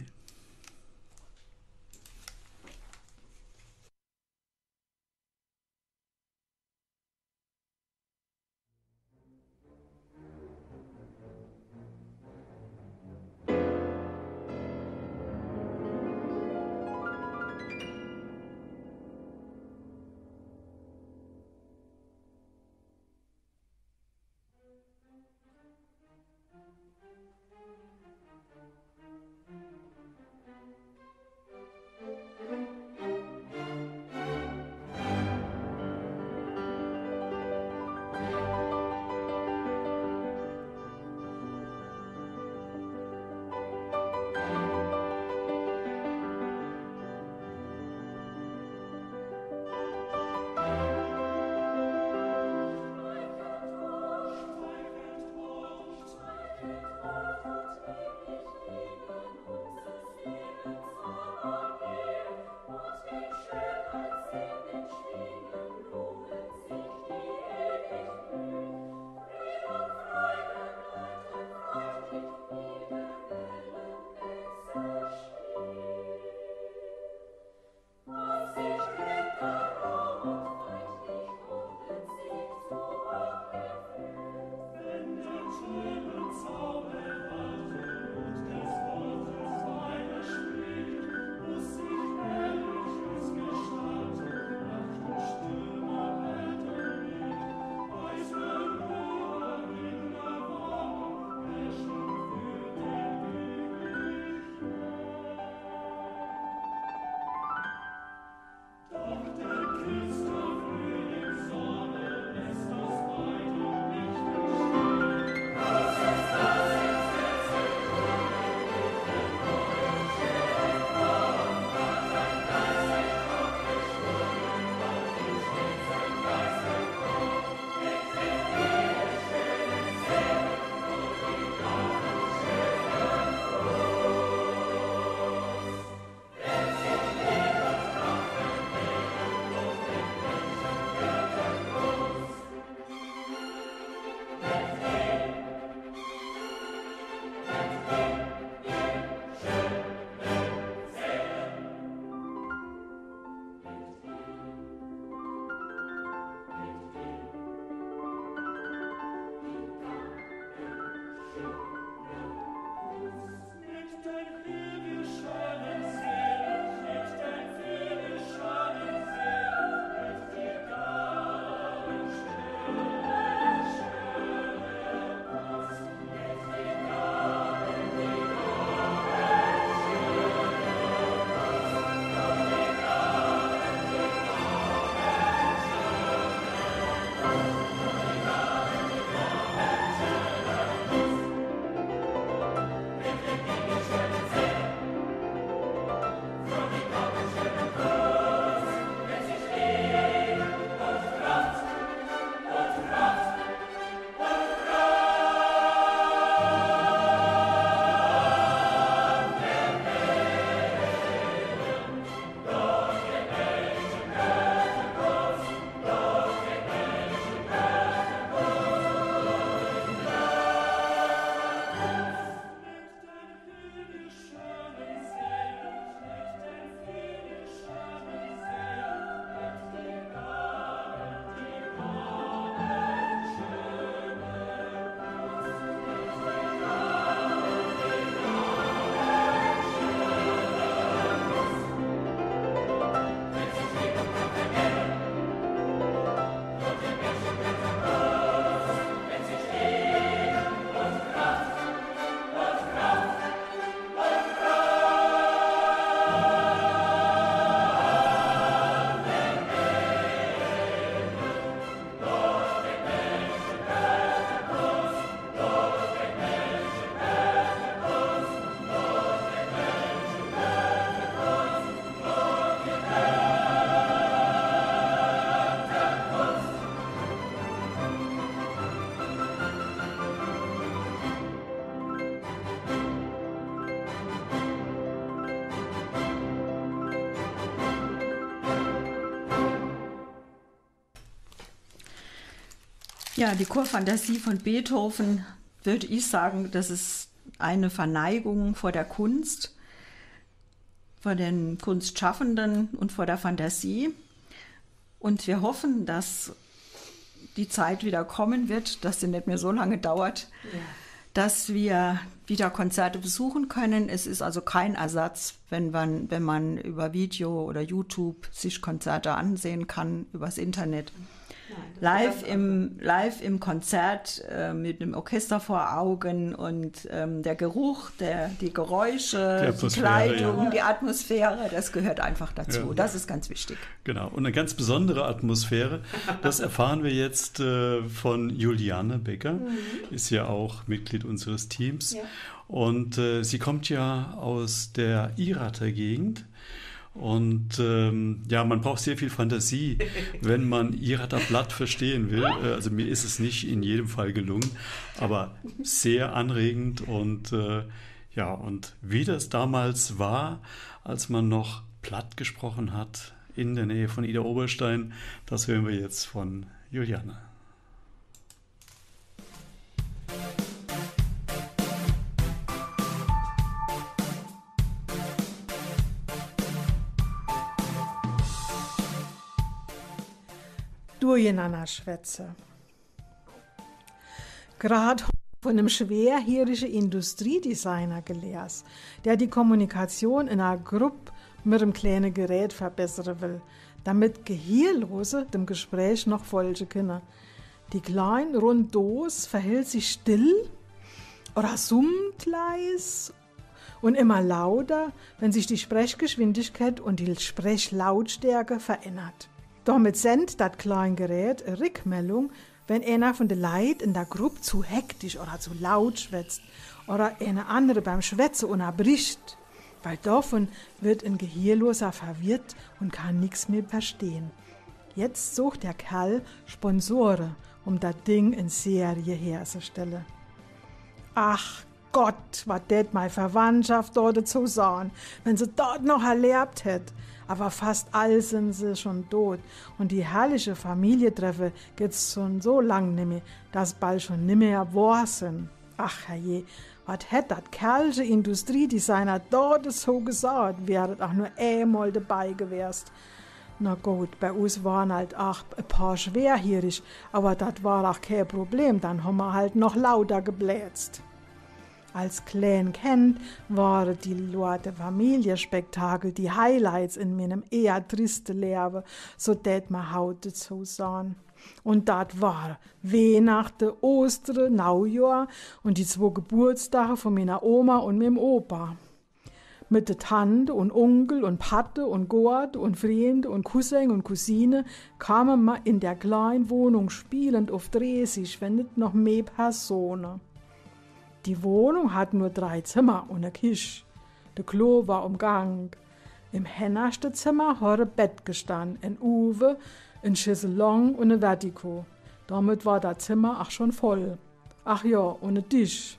Ja, die Chorfantasie von Beethoven, würde ich sagen, das ist eine Verneigung vor der Kunst, vor den Kunstschaffenden und vor der Fantasie. Und wir hoffen, dass die Zeit wieder kommen wird, dass sie nicht mehr so lange dauert, dass wir wieder Konzerte besuchen können. Es ist also kein Ersatz, wenn man über Video oder YouTube sich Konzerte ansehen kann, übers Internet. Live im Konzert mit dem Orchester vor Augen und der Geruch, die Geräusche, die Kleidung, die Atmosphäre, das gehört einfach dazu. Ja. Das ist ganz wichtig. Genau, und eine ganz besondere Atmosphäre, das erfahren wir jetzt von Juliane Becker, ist ja auch Mitglied unseres Teams. Ja. Und sie kommt ja aus der Irater Gegend. Und man braucht sehr viel Fantasie, wenn man Irater Blatt verstehen will. Also mir ist es nicht in jedem Fall gelungen, aber sehr anregend und und wie das damals war, als man noch Platt gesprochen hat in der Nähe von Ida Oberstein, das hören wir jetzt von Juliane. Durcheinander schwätze. Gerade von einem schwerhierischen Industriedesigner gelehrt, der die Kommunikation in einer Gruppe mit einem kleinen Gerät verbessern will, damit Gehirlose dem Gespräch noch folgen können. Die kleine Runddose verhält sich still oder summt leis und immer lauter, wenn sich die Sprechgeschwindigkeit und die Sprechlautstärke verändert. Damit sendet das kleine Gerät eine Rückmeldung, wenn einer von den Leuten in der Gruppe zu hektisch oder zu laut schwätzt oder eine andere beim Schwätzen unterbricht, weil davon wird ein Gehirloser verwirrt und kann nichts mehr verstehen. Jetzt sucht der Kerl Sponsoren, um das Ding in Serie herzustellen. Ach Gott, was det meine Verwandtschaft dort zu sagen, wenn sie dort noch erlebt hätte. Aber fast all sind sie schon tot. Und die herrliche Familientreffen gibt's schon so lang nimmer, dass bald schon nimmer wahr sind. Ach herrje, was hätt dat kerlche Industriedesigner dort so gesagt, wäret auch nur einmal dabei gewesen. Na gut, bei uns waren halt auch ein paar schwerhierig, aber das war auch kein Problem, dann haben wir halt noch lauter gebläst. Als klein Kind waren die Leute Familienspektakel die Highlights in meinem eher tristen Leben, so det man heute so sagen. Und dat war Weihnachten, Ostern, Neujahr und die 2 Geburtstage von meiner Oma und meinem Opa. Mit der Tante und Onkel und Patte und Gord und Freunde und Cousin und Cousine kamen wir in der kleinen Wohnung spielend auf 30, wenn nicht noch mehr Personen. Die Wohnung hat nur 3 Zimmer und eine Küche. Der Klo war Gang. Im hintersten Zimmer hat ein Bett gestanden, ein Uwe, ein Chaiselong und ein Vertigo. Damit war das Zimmer auch schon voll. Ach ja, und ein Tisch.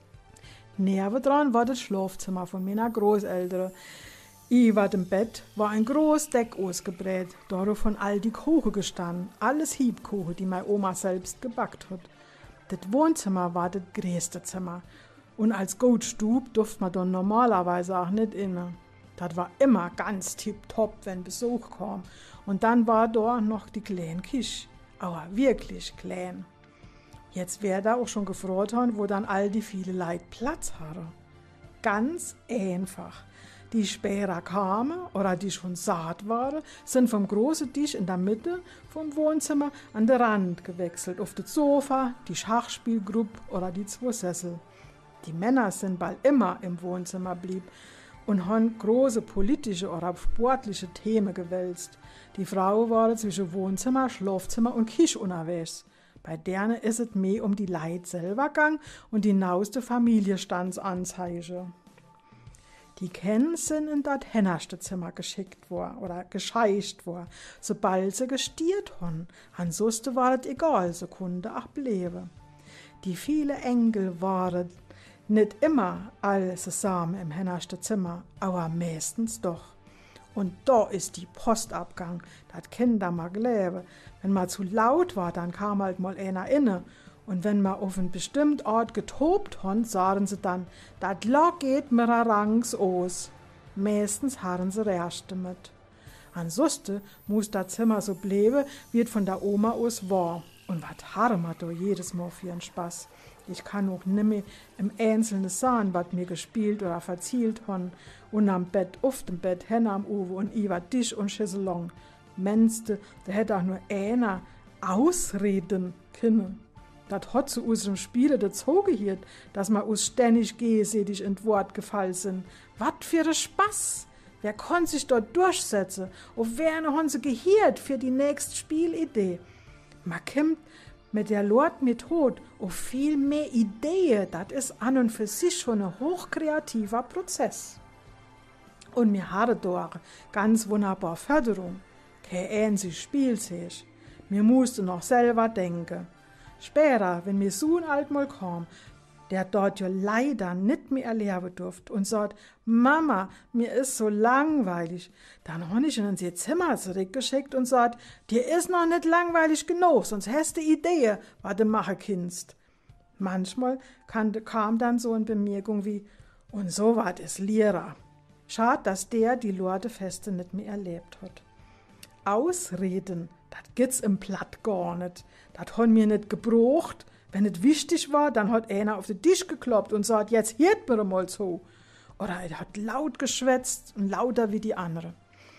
Näher dran war das Schlafzimmer von meiner Großeltern. Über dem Bett war ein großes Deck ausgebreitet, darauf von all die Kuchen gestanden, alles Hiebkuchen, die meine Oma selbst gebackt hat. Das Wohnzimmer war das größte Zimmer. Und als Goldstube durfte man dann normalerweise auch nicht inne. Das war immer ganz tipptopp, wenn Besuch kam. Und dann war da noch die kleine Küche. Aber wirklich klein. Jetzt wäre da auch schon gefroren haben, wo dann all die viele Leute Platz hatten. Ganz einfach. Die später kamen oder die schon satt waren, sind vom großen Tisch in der Mitte vom Wohnzimmer an den Rand gewechselt, auf das Sofa, die Schachspielgruppe oder die 2 Sessel. Die Männer sind bald immer im Wohnzimmer blieb und haben große politische oder sportliche Themen gewälzt. Die Frauen waren zwischen Wohnzimmer, Schlafzimmer und Küche unterwegs. Bei denen ist es mehr um die Leute selber gegangen und die naueste Familienstandsanzeige. Die Kinder sind in das hinterste Zimmer geschickt worden oder gescheicht worden, sobald sie gestiert haben. Ansonsten war es egal, sie konnten auch bleiben. Die viele Enkel waren nicht immer alle zusammen im hintersten Zimmer, aber meistens doch. Und da ist die Postabgang, das Kinder mal glauben. Wenn mal zu laut war, dann kam halt mal einer inne. Und wenn man auf einen bestimmten Ort getobt hat, sagen sie dann, dat Loch geht mir rangs aus. Meistens haben sie recht damit. Ansonsten muss das Zimmer so bleiben, wie es von der Oma aus war. Und was haben wir da jedes Mal für einen Spaß. Ich kann auch nimmer im Einzelnen sagen, was mir gespielt oder verzielt haben. Und am Bett, auf dem Bett, hin am Uwe und über Tisch und Chaiselong. Menste, da hätte auch nur einer ausreden können. Das hat zu unserem Spiele dazu gehört, dass wir uns ständig gegenseitig in Wort gefallen sind. Was für ein Spaß! Wer kann sich dort durchsetzen? Auf wer haben sie gehört für die nächste Spielidee? Man kommt mit der Lord-Methode auf viel mehr Ideen. Das ist an und für sich schon ein hochkreativer Prozess. Und wir haben dort ganz wunderbar Förderung. Kein einziges Spielzeug. Wir mussten noch selber denken. Später, wenn mir Sohn alt mal kam, der dort ja leider nicht mehr erleben durfte und sagt, Mama, mir ist so langweilig, dann habe ich ihn in sein Zimmer zurückgeschickt und sagt, dir ist noch nicht langweilig genug, sonst hast du Idee, was du machen kannst. Manchmal kam dann so eine Bemerkung wie, und so was ist Lehrer. Schade, dass der die Lordefeste nicht mehr erlebt hat. Ausreden, das gibt's im Platt gar nicht. Das haben wir nicht gebraucht. Wenn es wichtig war, dann hat einer auf den Tisch geklopft und sagt, jetzt hört mir mal zu. Oder er hat laut geschwätzt und lauter wie die andere.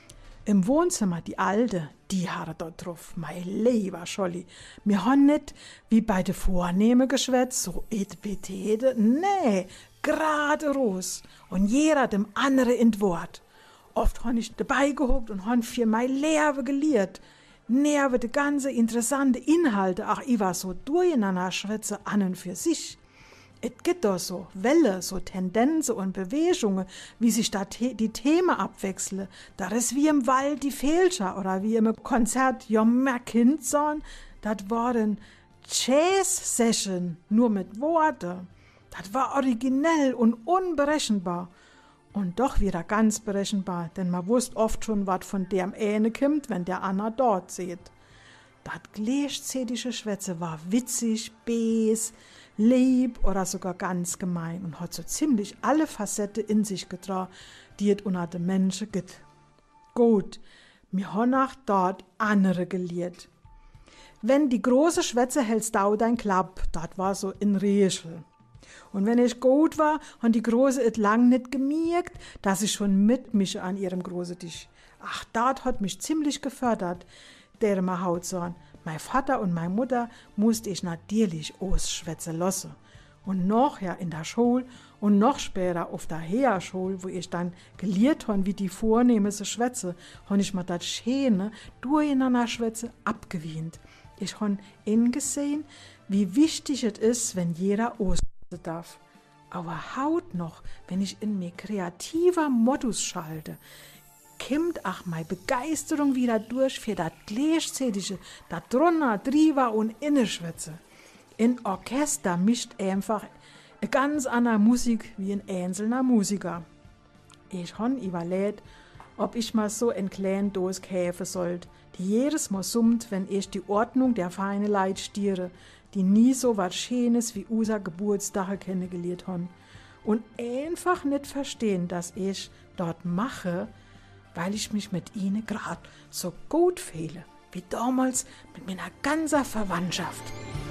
Im Wohnzimmer, die Alte, die hat dort drauf, mein lieber Scholli. Wir haben nicht wie bei den Vornehmen geschwätzt, so etbetete, nee, gerade raus. Und jeder dem anderen in Wort. Oft habe ich dabei gehuckt und habe für mein Leben gelehrt. Nerve de ganze interessante Inhalte, ach, ich war so durcheinander schwätze an und für sich. Et gibt doch so Welle, so Tendenzen und Bewegungen, wie sich da die Themen abwechseln. Da ist wie im Wald die Felscher oder wie im Konzert Jommer Kind sagen, das war ein Jazz-Session, nur mit Worten. Das war originell und unberechenbar. Und doch wieder ganz berechenbar, denn man wusste oft schon, was von dem eine kommt, wenn der Anna dort sieht. Das gleichzeitige Schwätze war witzig, bes, lieb oder sogar ganz gemein und hat so ziemlich alle Facetten in sich getragen, die es unter den Menschen gibt. Gut, mir haben auch dort andere gelehrt. Wenn die große Schwätze hältst du dein Klapp, das war so in Regel. Und wenn ich gut war, haben die Große et lang nicht gemerkt, dass ich schon mitmische an ihrem großen Tisch. Ach, dat hat mich ziemlich gefördert, der ma Haut sagen. Mein Vater und meine Mutter musste ich natürlich ausschwätzen lassen. Und nachher in der Schule und noch später auf der Heerschule, wo ich dann gelehrt habe, wie die Vornehme se schwätze, habe ich mir das schöne durcheinander schwätze abgewöhnt. Ich habe gesehen, wie wichtig es ist, wenn jeder ausschwätzen darf. Aber haut noch, wenn ich in mir kreativer Modus schalte, kommt auch meine Begeisterung wieder durch für das Gleichzeitige, das drunter, drüber und inneschwätze. In Orchester mischt einfach eine ganz andere Musik wie ein einzelner Musiker. Ich habe überlegt, ob ich mal so ein kleinen Dos kaufen sollte, die jedes Mal summt, wenn ich die Ordnung der feine Leid stiere, die nie so was Schönes wie unser Geburtstag kennengelernt haben. Und einfach nicht verstehen, dass ich dort mache, weil ich mich mit ihnen grad so gut fühle, wie damals mit meiner ganzen Verwandtschaft.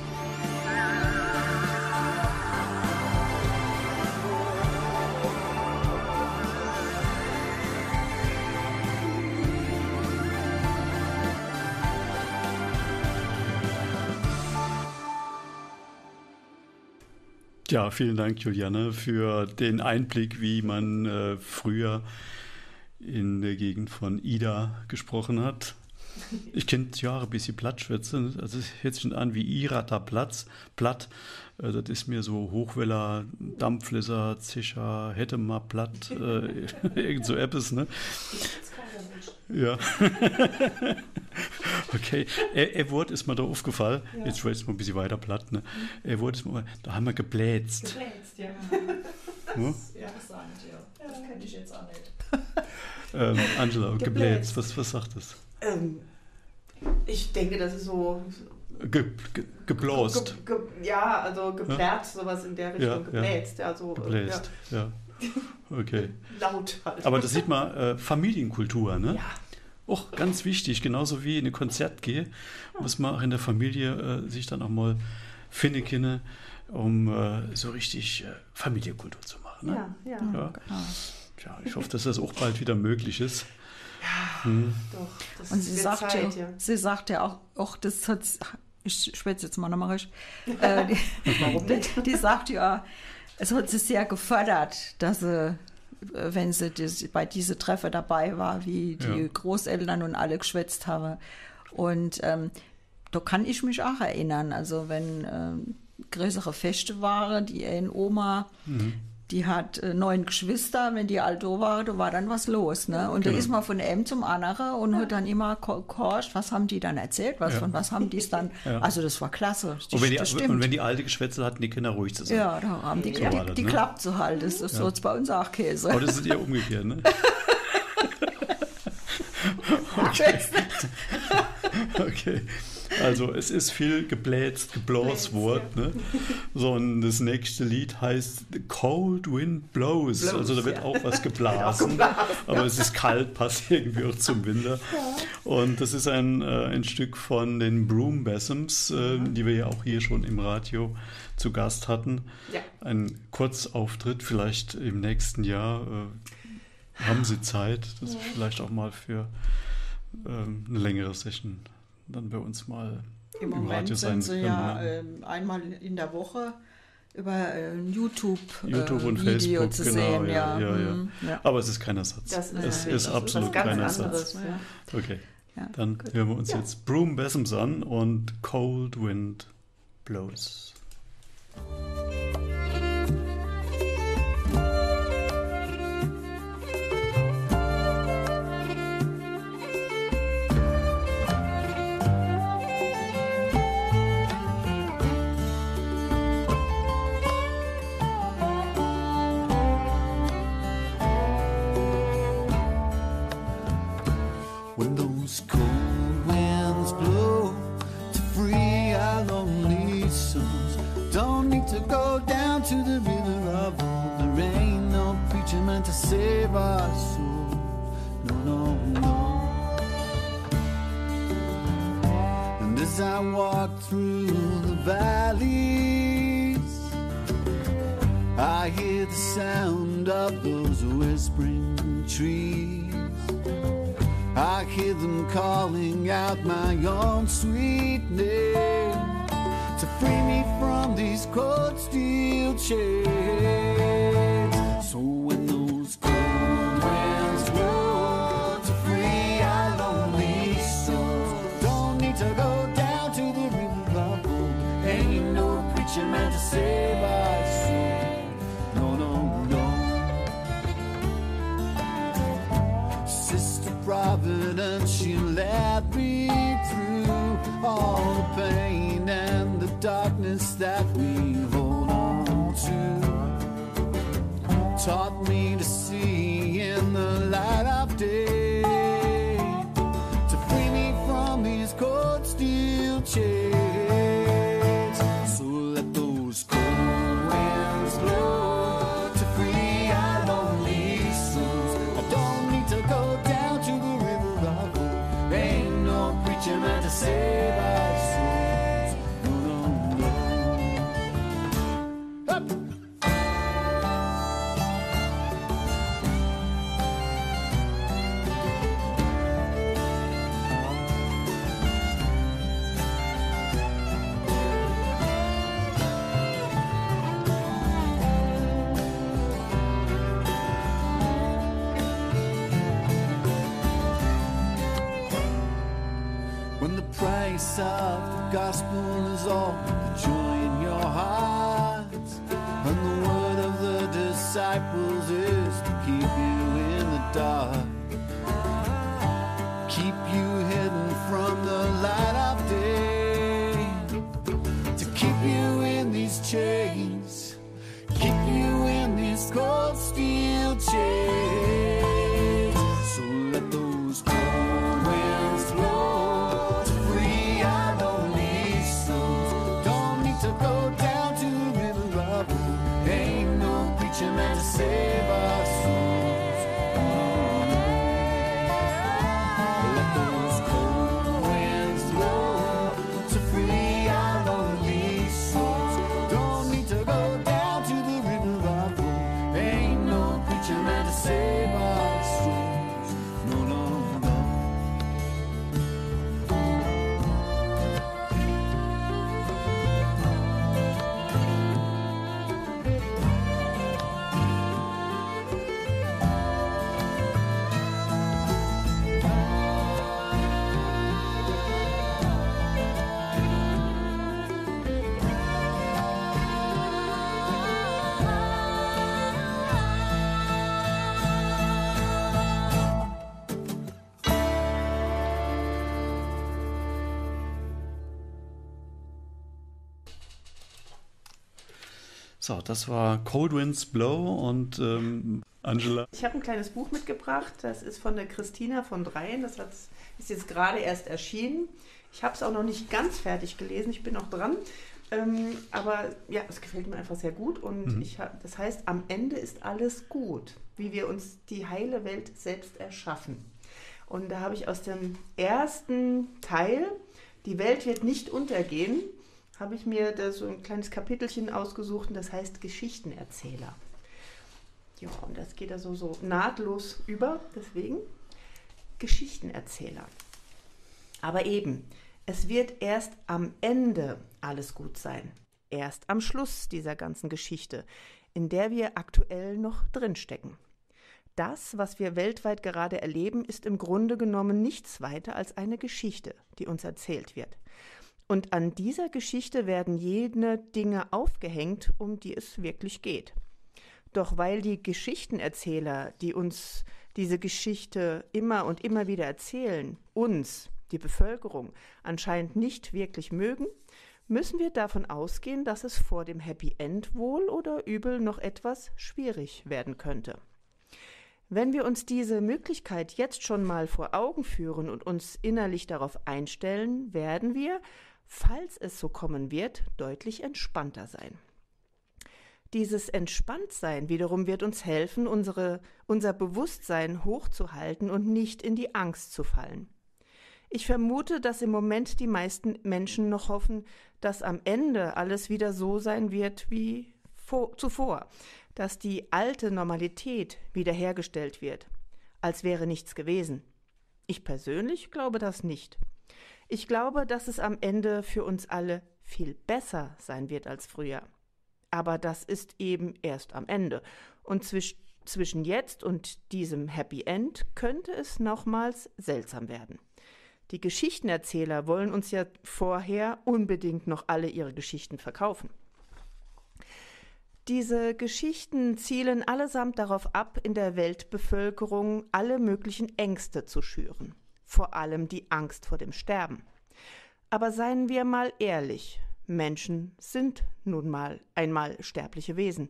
Ja, vielen Dank, Juliane, für den Einblick, wie man früher in der Gegend von Ida gesprochen hat. Ich kenne ja ein bisschen Plattschwätze, also es hört sich an wie Irata platt. Das ist mir so Hochweller, Dampflisser, Zischer, hätte mal platt, irgend so etwas, ne? Ja. Okay, er wurde ist mir da aufgefallen, ja. Jetzt schwätzt mal ein bisschen weiter platt, ne? Er wurde ist mal, da haben wir gebläzt. Gebläzt, ja. Ja? Das auch nicht, ja. Das kenne ich jetzt auch nicht. Angela, gebläst, was sagt das? Ich denke, das ist so... Gebläst. Ja, also gebläht, sowas in der Richtung, gebläst. Ja. Also, gebläst, ja. Okay. Laut halt. Aber das sieht man, Familienkultur, ne? Ja. Auch ganz wichtig, genauso wie in ein Konzert gehe, muss man auch in der Familie sich dann auch mal finden können, um so richtig Familienkultur zu machen. Ne? Ja. Genau. Ja, ich hoffe, dass das auch bald wieder möglich ist. Ja, doch. Das Und sie sagt, Zeit, sie sagt ja auch das hat, ich schwätze jetzt mal nochmal recht, Warum nicht? die sagt ja, es hat sie sehr gefördert, dass sie, wenn sie bei diese Treffer dabei war, wie die Großeltern und alle geschwätzt haben. Und da kann ich mich auch erinnern, also wenn größere Feste waren, die Oma, die hat 9 Geschwister, wenn die alt waren, da war dann was los. Ne? Und da ist man von einem zum anderen und hat dann immer gehorcht, was haben die dann erzählt, von was haben die es dann, also das war klasse. Und wenn die alte Geschwätze hatten, die Kinder ruhig zu sein. Ja, da haben die klappt so halt, das ist so jetzt bei uns auch Käse. Aber das ist eher umgekehrt, ne? Okay. Also es ist viel gebläst Wort. Ne? So, und das nächste Lied heißt The Cold Wind Blows. Also da wird auch was geblasen. Aber es ist kalt, passt irgendwie auch zum Winter. Und das ist ein Stück von den Broom Bessums, die wir ja auch hier schon im Radio zu Gast hatten. Ja. Ein Kurzauftritt, vielleicht im nächsten Jahr. Haben Sie Zeit, das vielleicht auch mal für eine längere Session dann bei uns mal im Moment Radio sein sind sie ja einmal in der Woche über YouTube und Video Facebook zu sehen. Ja. Aber es ist kein Ersatz. Es ist absolut kein Ersatz. Okay, dann hören wir uns jetzt Broom Bessums an und Cold Wind Blows. Save our soul, no. And as I walk through the valleys, I hear the sound of those whispering trees. I hear them calling out my own sweet name to free me from these cold steel chains. So when those cold winds blow to free our lonely souls, don't need to go down to the river of hope. Ain't no preacher man to save our soul. No. Sister Providence, she led me through all the pain and the darkness that we hold on to. Taught me to see in the light of day, to free me from these cold steel chains. So let those cold winds blow to free our lonely souls. I don't need to go down to the river of hope. Ain't no preacher man to save our souls. No. Up. When the price of the gospel is all the joy in your hearts, and the word of the disciples is to keep you in the dark, keep you hidden from the light of day, to keep you in these chains, keep you in these cold steel chains. So So, das war Cold Winds Blow und Angela. Ich habe ein kleines Buch mitgebracht, das ist von der Christina von Dreien, das ist jetzt gerade erst erschienen. Ich habe es auch noch nicht ganz fertig gelesen, ich bin noch dran, aber ja, es gefällt mir einfach sehr gut und das heißt, am Ende ist alles gut, wie wir uns die heile Welt selbst erschaffen. Und da habe ich aus dem ersten Teil, die Welt wird nicht untergehen, habe ich mir da so ein kleines Kapitelchen ausgesucht und das heißt Geschichtenerzähler. Ja, und das geht da so nahtlos über, deswegen Geschichtenerzähler. Aber eben, es wird erst am Ende alles gut sein. Erst am Schluss dieser ganzen Geschichte, in der wir aktuell noch drinstecken. Das, was wir weltweit gerade erleben, ist im Grunde genommen nichts weiter als eine Geschichte, die uns erzählt wird. Und an dieser Geschichte werden jene Dinge aufgehängt, um die es wirklich geht. Doch weil die Geschichtenerzähler, die uns diese Geschichte immer und immer wieder erzählen, uns, die Bevölkerung, anscheinend nicht wirklich mögen, müssen wir davon ausgehen, dass es vor dem Happy End wohl oder übel noch etwas schwierig werden könnte. Wenn wir uns diese Möglichkeit jetzt schon mal vor Augen führen und uns innerlich darauf einstellen, werden wir, falls es so kommen wird, deutlich entspannter sein. Dieses Entspanntsein wiederum wird uns helfen, unser Bewusstsein hochzuhalten und nicht in die Angst zu fallen. Ich vermute, dass im Moment die meisten Menschen noch hoffen, dass am Ende alles wieder so sein wird wie zuvor, dass die alte Normalität wiederhergestellt wird, als wäre nichts gewesen. Ich persönlich glaube das nicht. Ich glaube, dass es am Ende für uns alle viel besser sein wird als früher. Aber das ist eben erst am Ende. Und zwischen jetzt und diesem Happy End könnte es nochmals seltsam werden. Die Geschichtenerzähler wollen uns ja vorher unbedingt noch alle ihre Geschichten verkaufen. Diese Geschichten zielen allesamt darauf ab, in der Weltbevölkerung alle möglichen Ängste zu schüren. Vor allem die Angst vor dem Sterben. Aber seien wir mal ehrlich, Menschen sind nun mal einmal sterbliche Wesen.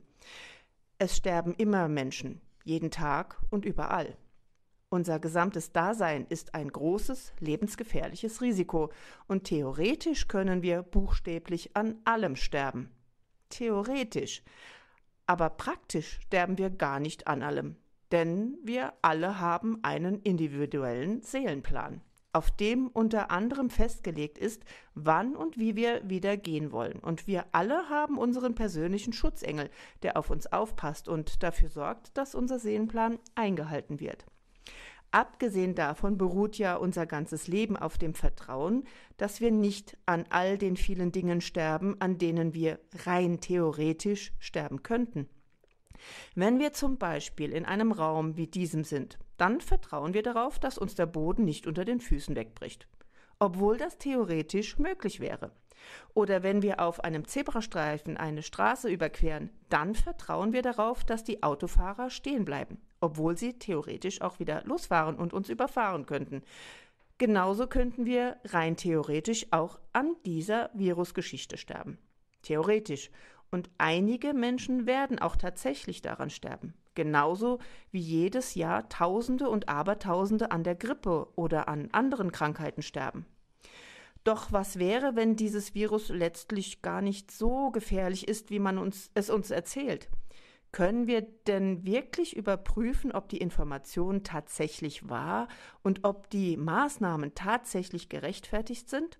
Es sterben immer Menschen, jeden Tag und überall. Unser gesamtes Dasein ist ein großes, lebensgefährliches Risiko und theoretisch können wir buchstäblich an allem sterben. Theoretisch. Aber praktisch sterben wir gar nicht an allem, denn wir alle haben einen individuellen Seelenplan, auf dem unter anderem festgelegt ist, wann und wie wir wieder gehen wollen. Und wir alle haben unseren persönlichen Schutzengel, der auf uns aufpasst und dafür sorgt, dass unser Seelenplan eingehalten wird. Abgesehen davon beruht ja unser ganzes Leben auf dem Vertrauen, dass wir nicht an all den vielen Dingen sterben, an denen wir rein theoretisch sterben könnten. Wenn wir zum Beispiel in einem Raum wie diesem sind, dann vertrauen wir darauf, dass uns der Boden nicht unter den Füßen wegbricht, obwohl das theoretisch möglich wäre. Oder wenn wir auf einem Zebrastreifen eine Straße überqueren, dann vertrauen wir darauf, dass die Autofahrer stehen bleiben, obwohl sie theoretisch auch wieder losfahren und uns überfahren könnten. Genauso könnten wir rein theoretisch auch an dieser Virusgeschichte sterben. Theoretisch. Und einige Menschen werden auch tatsächlich daran sterben. Genauso wie jedes Jahr Tausende und Abertausende an der Grippe oder an anderen Krankheiten sterben. Doch was wäre, wenn dieses Virus letztlich gar nicht so gefährlich ist, wie man es uns erzählt? Können wir denn wirklich überprüfen, ob die Information tatsächlich wahr und ob die Maßnahmen tatsächlich gerechtfertigt sind?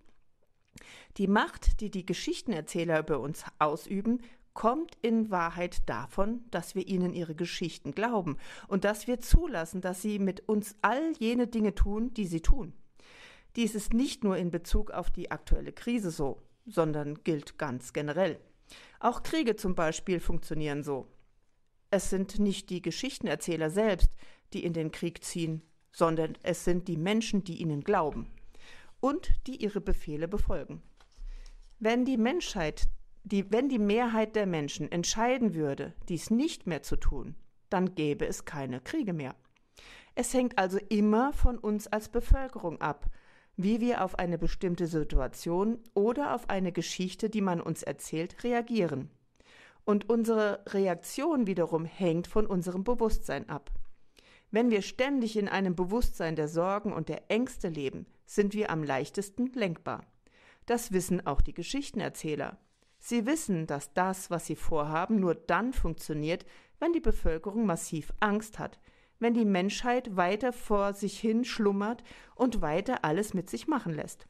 Die Macht, die die Geschichtenerzähler über uns ausüben, kommt in Wahrheit davon, dass wir ihnen ihre Geschichten glauben und dass wir zulassen, dass sie mit uns all jene Dinge tun, die sie tun. Dies ist nicht nur in Bezug auf die aktuelle Krise so, sondern gilt ganz generell. Auch Kriege zum Beispiel funktionieren so. Es sind nicht die Geschichtenerzähler selbst, die in den Krieg ziehen, sondern es sind die Menschen, die ihnen glauben und die ihre Befehle befolgen. Wenn die Mehrheit der Menschen entscheiden würde, dies nicht mehr zu tun, dann gäbe es keine Kriege mehr. Es hängt also immer von uns als Bevölkerung ab, wie wir auf eine bestimmte Situation oder auf eine Geschichte, die man uns erzählt, reagieren. Und unsere Reaktion wiederum hängt von unserem Bewusstsein ab. Wenn wir ständig in einem Bewusstsein der Sorgen und der Ängste leben, sind wir am leichtesten lenkbar. Das wissen auch die Geschichtenerzähler. Sie wissen, dass das, was sie vorhaben, nur dann funktioniert, wenn die Bevölkerung massiv Angst hat, wenn die Menschheit weiter vor sich hin schlummert und weiter alles mit sich machen lässt.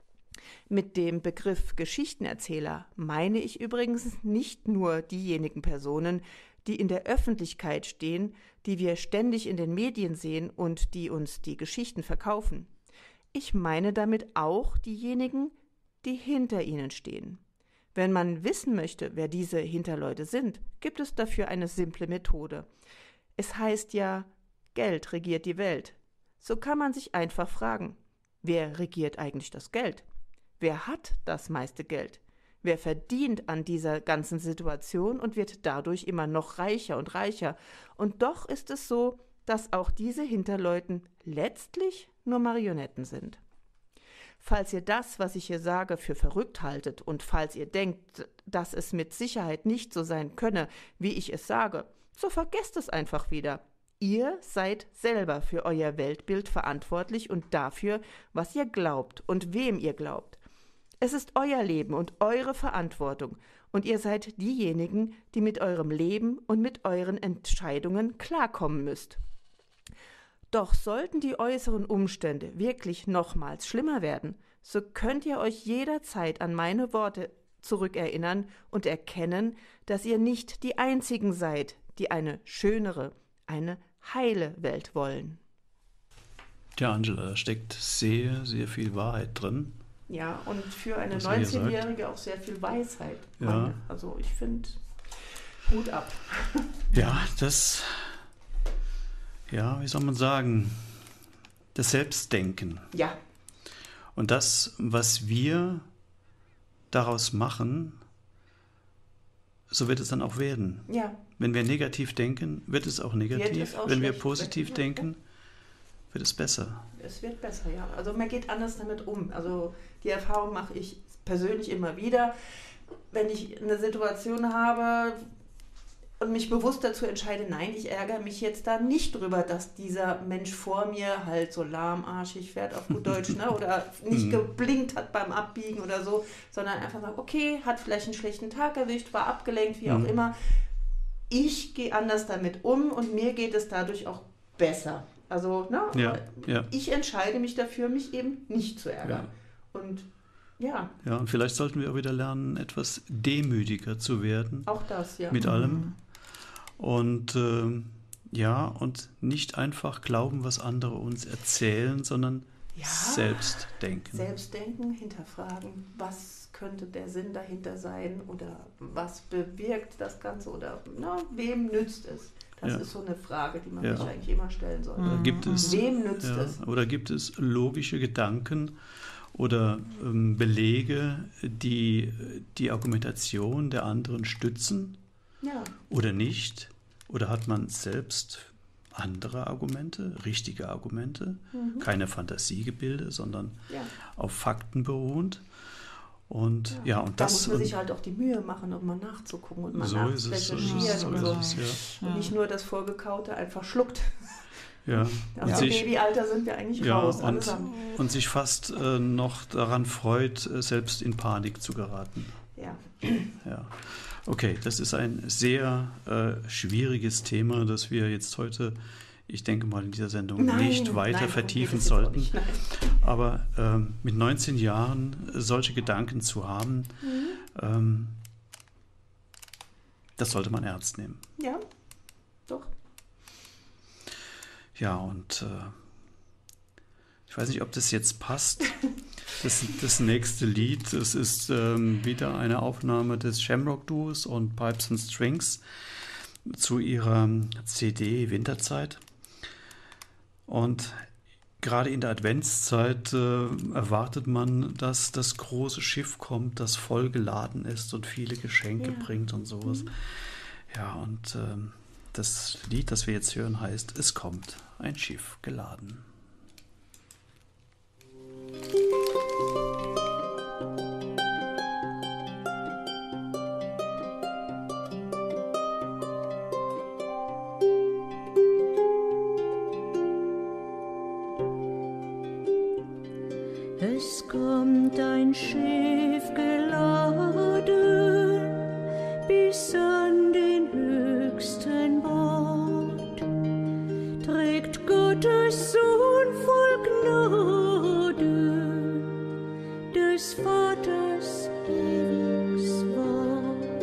Mit dem Begriff Geschichtenerzähler meine ich übrigens nicht nur diejenigen Personen, die in der Öffentlichkeit stehen, die wir ständig in den Medien sehen und die uns die Geschichten verkaufen. Ich meine damit auch diejenigen, die hinter ihnen stehen. Wenn man wissen möchte, wer diese Hinterleute sind, gibt es dafür eine simple Methode. Es heißt ja, Geld regiert die Welt. So kann man sich einfach fragen, wer regiert eigentlich das Geld? Wer hat das meiste Geld? Wer verdient an dieser ganzen Situation und wird dadurch immer noch reicher und reicher? Und doch ist es so, dass auch diese Hinterleuten letztlich nur Marionetten sind. Falls ihr das, was ich hier sage, für verrückt haltet und falls ihr denkt, dass es mit Sicherheit nicht so sein könne, wie ich es sage, so vergesst es einfach wieder. Ihr seid selber für euer Weltbild verantwortlich und dafür, was ihr glaubt und wem ihr glaubt. Es ist euer Leben und eure Verantwortung und ihr seid diejenigen, die mit eurem Leben und mit euren Entscheidungen klarkommen müsst. Doch sollten die äußeren Umstände wirklich nochmals schlimmer werden, so könnt ihr euch jederzeit an meine Worte zurückerinnern und erkennen, dass ihr nicht die Einzigen seid, die eine schönere, eine heile Welt wollen. Ja, Angela, da steckt sehr, sehr viel Wahrheit drin. Ja, und für eine 19-Jährige auch sehr viel Weisheit. Ja. Also ich finde, Hut ab. Ja, wie soll man sagen, das Selbstdenken. Ja. Und das, was wir daraus machen, so wird es dann auch werden. Ja. Wenn wir negativ denken, wird es auch negativ. Wenn wir positiv denken, wird es besser. Es wird besser, ja. Also man geht anders damit um. Also die Erfahrung mache ich persönlich immer wieder. Wenn ich eine Situation habe und mich bewusst dazu entscheide, nein, ich ärgere mich jetzt da nicht drüber, dass dieser Mensch vor mir halt so lahmarschig fährt auf gut Deutsch, ne, oder nicht geblinkt hat beim Abbiegen oder so, sondern einfach sagt, okay, hat vielleicht einen schlechten Tag erwischt, war abgelenkt, wie auch immer. Ich gehe anders damit um und mir geht es dadurch auch besser. Also, ne, ich entscheide mich dafür, mich eben nicht zu ärgern. Ja. Und ja. Ja, und vielleicht sollten wir auch wieder lernen, etwas demütiger zu werden. Auch das, ja. Mit allem. Und und nicht einfach glauben, was andere uns erzählen, sondern selbst denken. Selbst denken, hinterfragen, was könnte der Sinn dahinter sein oder was bewirkt das Ganze oder wem nützt es? Das ist so eine Frage, die man sich eigentlich immer stellen sollte. Wem nützt es? Oder gibt es logische Gedanken oder Belege, die die Argumentation der anderen stützen oder nicht? Oder hat man selbst andere Argumente, richtige Argumente, keine Fantasiegebilde, sondern auf Fakten beruhend? Und und da das muss man sich halt auch die Mühe machen, um mal nachzugucken und mal nachzurecherchieren und nicht nur das Vorgekaute einfach schluckt. Ja. Aus dem Babyalter sind wir eigentlich raus. Und sich fast noch daran freut, selbst in Panik zu geraten. Ja. Okay, das ist ein sehr schwieriges Thema, das wir jetzt heute, ich denke mal, in dieser Sendung nicht weiter vertiefen sollten. Aber mit 19 Jahren solche Gedanken zu haben, das sollte man ernst nehmen. Ja, doch. Ja, und ich weiß nicht, ob das jetzt passt. Das nächste Lied, das ist wieder eine Aufnahme des Shamrock Duos und Pipes and Strings zu ihrer CD Winterzeit. Und gerade in der Adventszeit erwartet man, dass das große Schiff kommt, das voll geladen ist und viele Geschenke bringt und sowas. Ja, und das Lied, das wir jetzt hören, heißt Es kommt ein Schiff geladen. des Sohn voll Gnade, des Vaters ewiges Wort.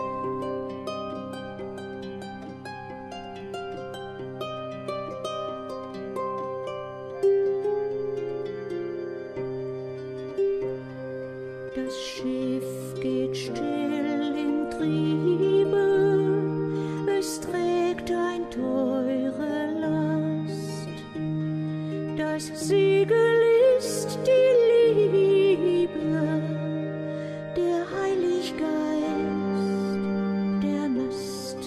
Das Schiff geht still im Triebe, es trägt ein teure Last. Das Segel ist die Liebe, der Heilige Geist, der Mast.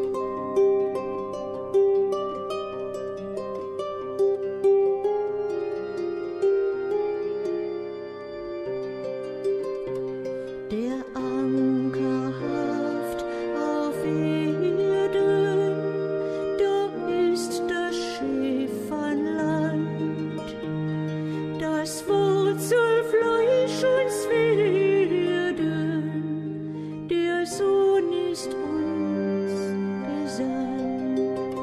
Der Anker haft auf Erden, da ist das Schiff an Land. Das Wort soll Fleisch uns werden, der Sohn ist uns gesandt.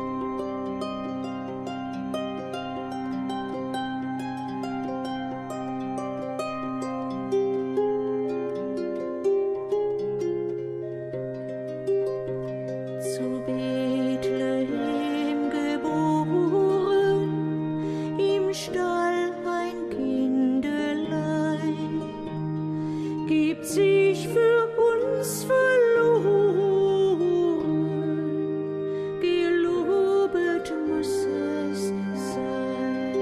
Zu Bethlehem geboren, im Stall ein Kindelein, gibt sich für uns verloren, gelobet muss es sein.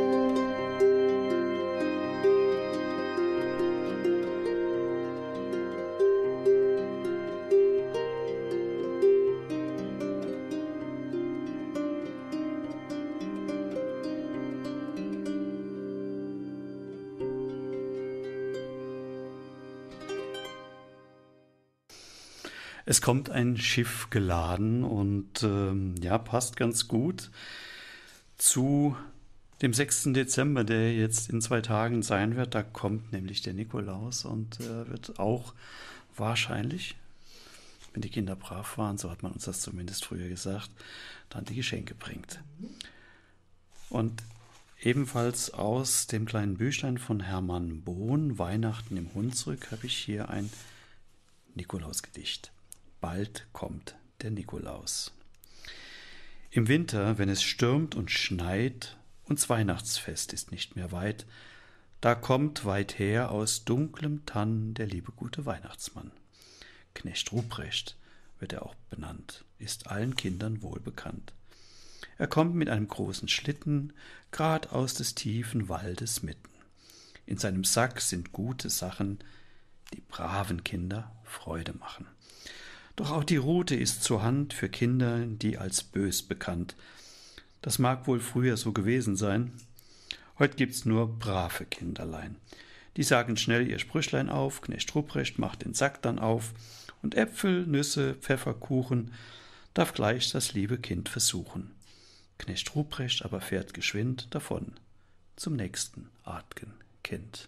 Es kommt ein Schiff geladen und ja, passt ganz gut zu dem 6. Dezember, der jetzt in 2 Tagen sein wird. Da kommt nämlich der Nikolaus und wird auch wahrscheinlich, wenn die Kinder brav waren, so hat man uns das zumindest früher gesagt, dann die Geschenke bringt. Und ebenfalls aus dem kleinen Büchlein von Hermann Bohn, Weihnachten im Hunsrück, habe ich hier ein Nikolausgedicht. Bald kommt der Nikolaus. Im Winter, wenn es stürmt und schneit, und Weihnachtsfest ist nicht mehr weit, da kommt weit her aus dunklem Tann der liebe gute Weihnachtsmann. Knecht Ruprecht wird er auch benannt, ist allen Kindern wohl bekannt. Er kommt mit einem großen Schlitten, grad aus des tiefen Waldes mitten. In seinem Sack sind gute Sachen, die braven Kinder Freude machen. Doch auch die Rute ist zur Hand für Kinder, die als bös bekannt. Das mag wohl früher so gewesen sein. Heut gibt's nur brave Kinderlein. Die sagen schnell ihr Sprüchlein auf, Knecht Ruprecht macht den Sack dann auf, und Äpfel, Nüsse, Pfefferkuchen darf gleich das liebe Kind versuchen. Knecht Ruprecht aber fährt geschwind davon zum nächsten artgen Kind.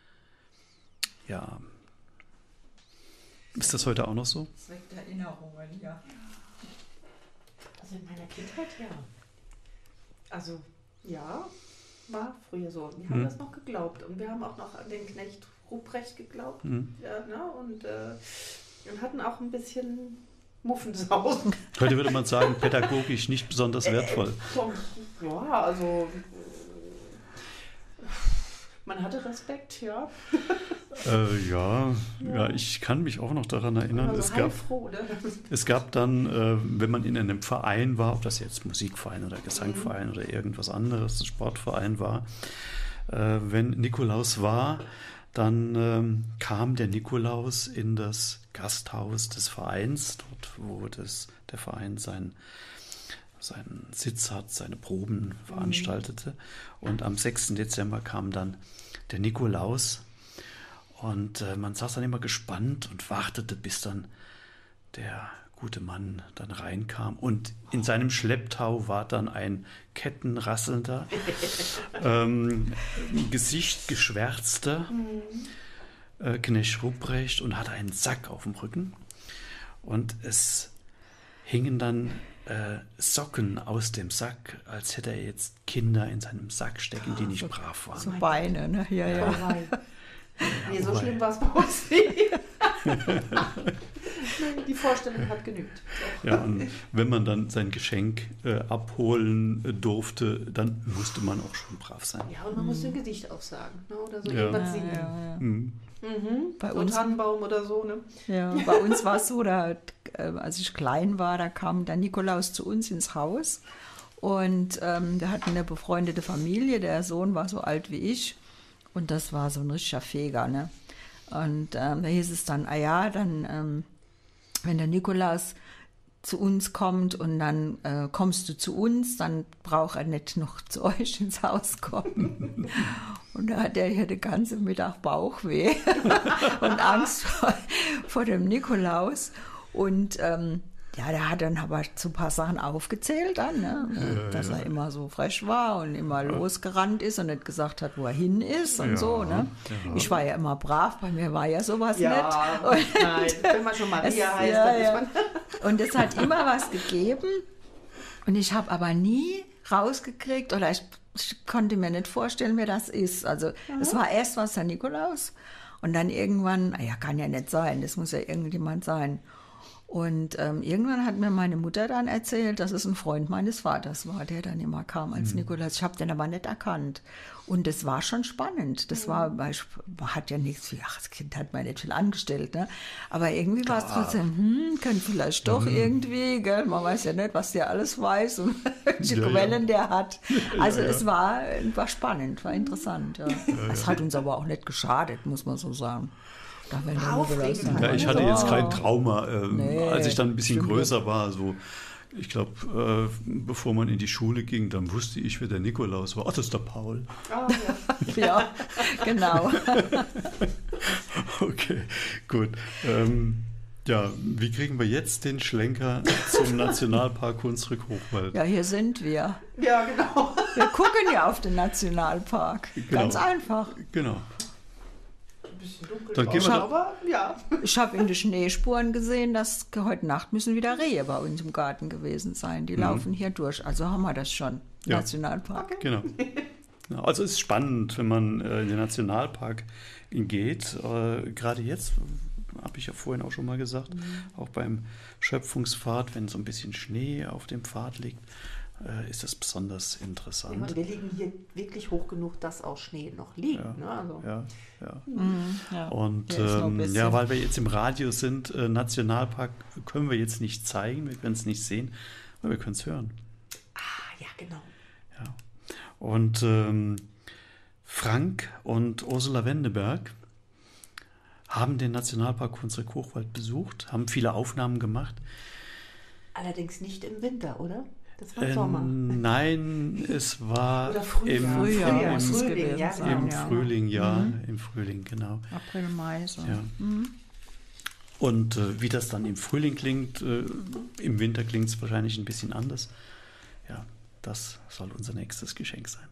Ja, ist das heute auch noch so? Das weckt Erinnerungen, ja. Also in meiner Kindheit, ja. Also, ja, war früher so. Wir haben das noch geglaubt. Und wir haben auch noch an den Knecht Ruprecht geglaubt. Ja, ne? Und hatten auch ein bisschen Muffensausen. Heute würde man sagen, pädagogisch nicht besonders wertvoll. Ja, also man hatte Respekt, ja. Ja, ich kann mich auch noch daran erinnern. Also es gab dann, wenn man in einem Verein war, ob das jetzt Musikverein oder Gesangverein oder irgendwas anderes, Sportverein war, wenn Nikolaus war, dann kam der Nikolaus in das Gasthaus des Vereins, dort wo der Verein seinen Sitz hat, seine Proben veranstaltete. Und am 6. Dezember kam dann der Nikolaus und man saß dann immer gespannt und wartete, bis dann der gute Mann dann reinkam. Und in seinem Schlepptau war dann ein kettenrasselnder, Gesicht geschwärzter Knecht Ruprecht und hatte einen Sack auf dem Rücken. Und es hingen dann Socken aus dem Sack, als hätte er jetzt Kinder in seinem Sack stecken, die nicht brav waren. So Beine, ne? Ja, ja. Nee, so schlimm war es bei uns nicht. Die Vorstellung hat genügt. Ja, und wenn man dann sein Geschenk abholen durfte, dann musste man auch schon brav sein. Ja, und man musste ein Gedicht auch sagen, ne? Oder so Ja. irgendwas singen. Ja. Bei Bei uns uns- Tannenbaum oder so, ne? Ja, bei uns war es so, als ich klein war, da kam der Nikolaus zu uns ins Haus und wir hatten eine befreundete Familie. Der Sohn war so alt wie ich und das war so ein richtiger Feger. Ne? Und da hieß es dann, dann, wenn der Nikolaus zu uns kommt und dann kommst du zu uns, dann braucht er nicht noch zu euch ins Haus kommen. Und da hat er hier den ganzen Mittag Bauchweh und Angst vor dem Nikolaus. Und der hat dann aber so ein paar Sachen aufgezählt dann, ne? Dass er immer so frech war und immer losgerannt ist und nicht gesagt hat, wo er hin ist und so. Ne? Ja. Ich war ja immer brav, bei mir war ja sowas nicht. Und Nein, wenn man schon Maria heißt, dann ist man... Und es hat immer was gegeben und ich habe aber nie rausgekriegt oder ich konnte mir nicht vorstellen, wer das ist. Also es war erst was der Nikolaus und dann irgendwann, kann ja nicht sein, das muss ja irgendjemand sein. Und irgendwann hat mir meine Mutter dann erzählt, dass es ein Freund meines Vaters war, der dann immer kam als Nikolaus. Ich habe den aber nicht erkannt. Und das war schon spannend. Das war, weil hat ja nichts viel, das Kind hat mir nicht viel angestellt, ne? Aber irgendwie war es trotzdem, könnte vielleicht doch irgendwie, gell? Man weiß ja nicht, was der alles weiß und welche Quellen der hat. Also es war spannend, war interessant. Ja. Es hat uns aber auch nicht geschadet, muss man so sagen. Ja, ich hatte jetzt kein Trauma, als ich dann ein bisschen größer war. So, ich glaube, bevor man in die Schule ging, dann wusste ich, wer der Nikolaus war. Ach, das ist der Paul. Oh, ja. Ja, genau. Okay, gut. Wie kriegen wir jetzt den Schlenker zum Nationalpark Hunsrück-Hochwald? Ja, hier sind wir. Ja, genau. Wir gucken ja auf den Nationalpark. Ganz einfach. Genau. Dunkel Dann gehen wir aber ja. Ich habe in den Schneespuren gesehen, dass heute Nacht müssen wieder Rehe bei uns im Garten gewesen sein. Die laufen hier durch. Also haben wir das schon. Ja. Nationalpark. Okay. Genau. Ja, also es ist spannend, wenn man in den Nationalpark geht. Gerade jetzt, habe ich ja vorhin auch schon mal gesagt, auch beim Schöpfungspfad, wenn so ein bisschen Schnee auf dem Pfad liegt, ist das besonders interessant. Und wir liegen hier wirklich hoch genug, dass auch Schnee noch liegt. Ja, ne? Also. Ja. Und Hier ist noch ein bisschen. weil wir jetzt im Radio sind, Nationalpark können wir jetzt nicht zeigen, wir können es nicht sehen, aber wir können es hören. Ah, ja, genau. Ja. Und Frank und Ursula Wendeberg haben den Nationalpark Hunsrück-Hochwald besucht, haben viele Aufnahmen gemacht. Allerdings nicht im Winter, oder? Das war Sommer. Nein, es war Oder Frühjahr. im Frühjahr. Frühling, ja, genau. Im Frühling, im Frühling, genau. April, Mai. So. Ja. Und wie das dann im Frühling klingt, im Winter klingt es wahrscheinlich ein bisschen anders. Ja, das soll unser nächstes Geschenk sein.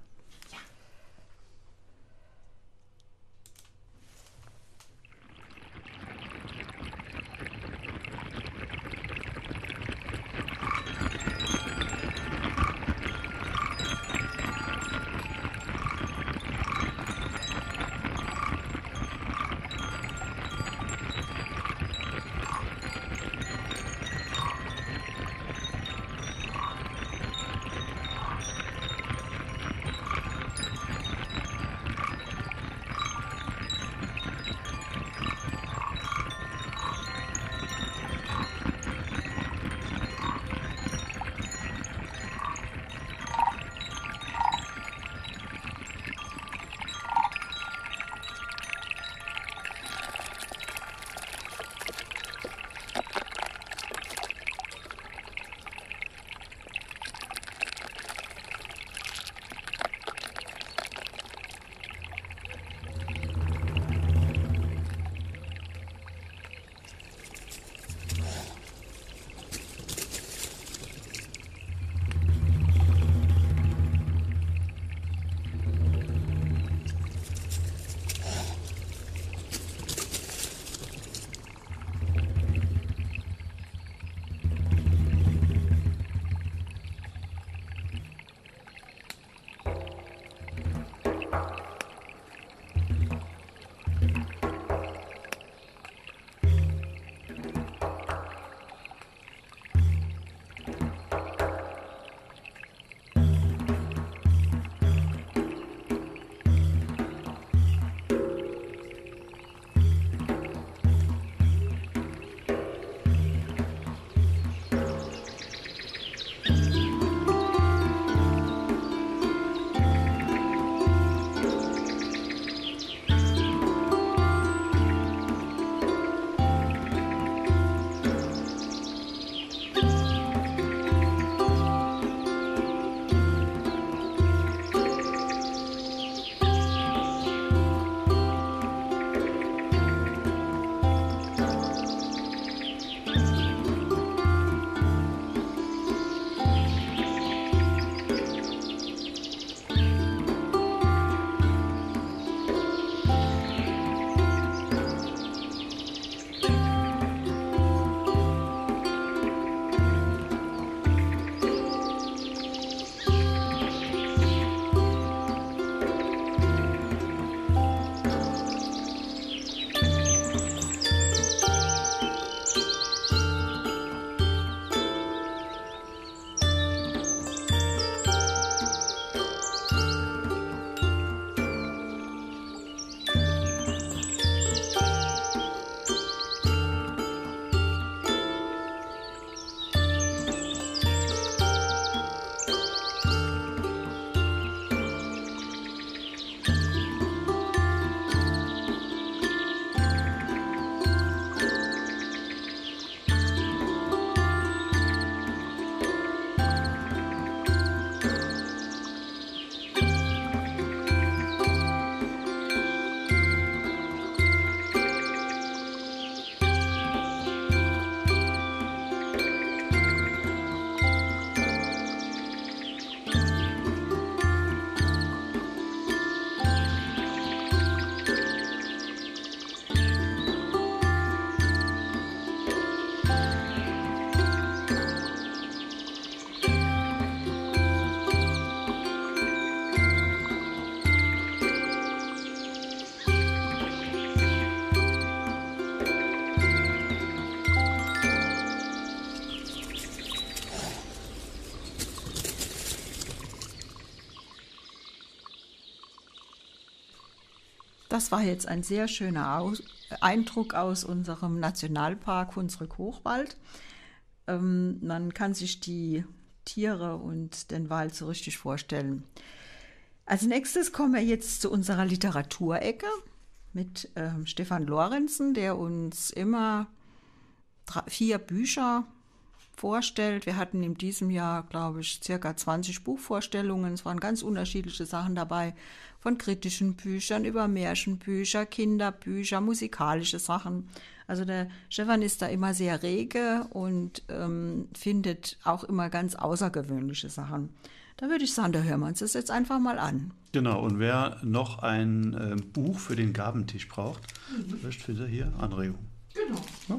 Das war jetzt ein sehr schöner Eindruck aus unserem Nationalpark Hunsrück-Hochwald. Man kann sich die Tiere und den Wald so richtig vorstellen. Als nächstes kommen wir jetzt zu unserer Literaturecke mit Stefan Lorenzen, der uns immer 4 Bücher vorstellt. Wir hatten in diesem Jahr, glaube ich, circa 20 Buchvorstellungen. Es waren ganz unterschiedliche Sachen dabei, von kritischen Büchern über Märchenbücher, Kinderbücher, musikalische Sachen. Also der Stefan ist da immer sehr rege und findet auch immer ganz außergewöhnliche Sachen. Da würde ich sagen, da hören wir uns das jetzt einfach mal an. Genau, und wer noch ein Buch für den Gabentisch braucht, vielleicht wieder hier Anregung. Genau. Ja?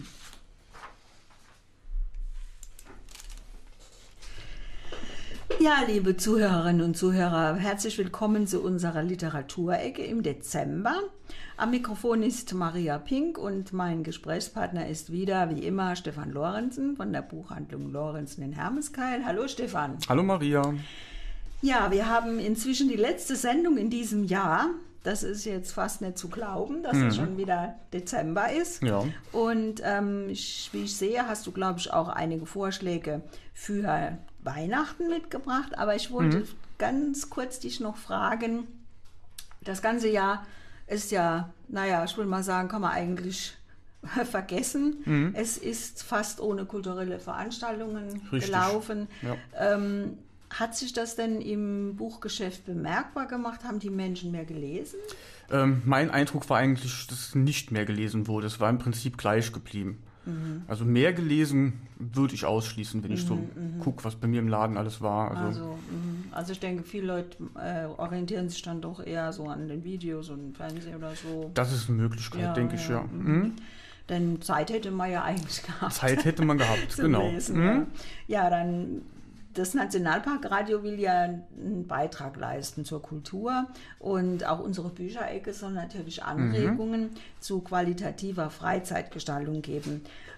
Ja, liebe Zuhörerinnen und Zuhörer, herzlich willkommen zu unserer Literaturecke im Dezember. Am Mikrofon ist Maria Pink und mein Gesprächspartner ist wieder, wie immer, Stefan Lorenzen von der Buchhandlung Lorenzen in Hermeskeil. Hallo Stefan. Hallo Maria. Ja, wir haben inzwischen die letzte Sendung in diesem Jahr. Das ist jetzt fast nicht zu glauben, dass es schon wieder Dezember ist. Ja. Und wie ich sehe, hast du, glaube ich, auch einige Vorschläge für Weihnachten mitgebracht. Aber ich wollte ganz kurz dich noch fragen, das ganze Jahr ist ja, naja, ich will mal sagen, kann man eigentlich vergessen. Es ist fast ohne kulturelle Veranstaltungen gelaufen. Ja. Hat sich das denn im Buchgeschäft bemerkbar gemacht? Haben die Menschen mehr gelesen? Mein Eindruck war eigentlich, dass nicht mehr gelesen wurde. Es war im Prinzip gleich geblieben. Also mehr gelesen würde ich ausschließen, wenn ich so gucke, was bei mir im Laden alles war. Also ich denke, viele Leute orientieren sich dann doch eher so an den Videos und Fernsehen oder so. Das ist eine Möglichkeit, denke ich, ja. Denn Zeit hätte man ja eigentlich gehabt. Zeit hätte man gehabt, genau. Lesen, ja, dann das Nationalparkradio will ja einen Beitrag leisten zur Kultur und auch unsere Bücherecke soll natürlich Anregungen zu qualitativer Freizeitgestaltung geben.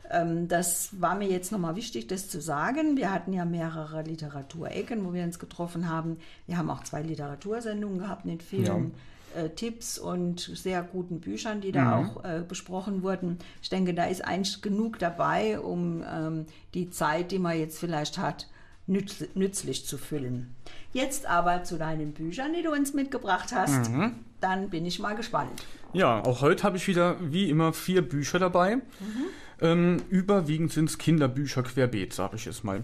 Das war mir jetzt nochmal wichtig, das zu sagen. Wir hatten ja mehrere Literaturecken, wo wir uns getroffen haben. Wir haben auch 2 Literatursendungen gehabt mit vielen Tipps und sehr guten Büchern, die da auch besprochen wurden. Ich denke, da ist eigentlich genug dabei, um die Zeit, die man jetzt vielleicht hat, nützlich zu füllen. Jetzt aber zu deinen Büchern, die du uns mitgebracht hast. Dann bin ich mal gespannt. Ja, auch heute habe ich wieder, wie immer, 4 Bücher dabei. Überwiegend sind es Kinderbücher querbeet, sage ich es mal.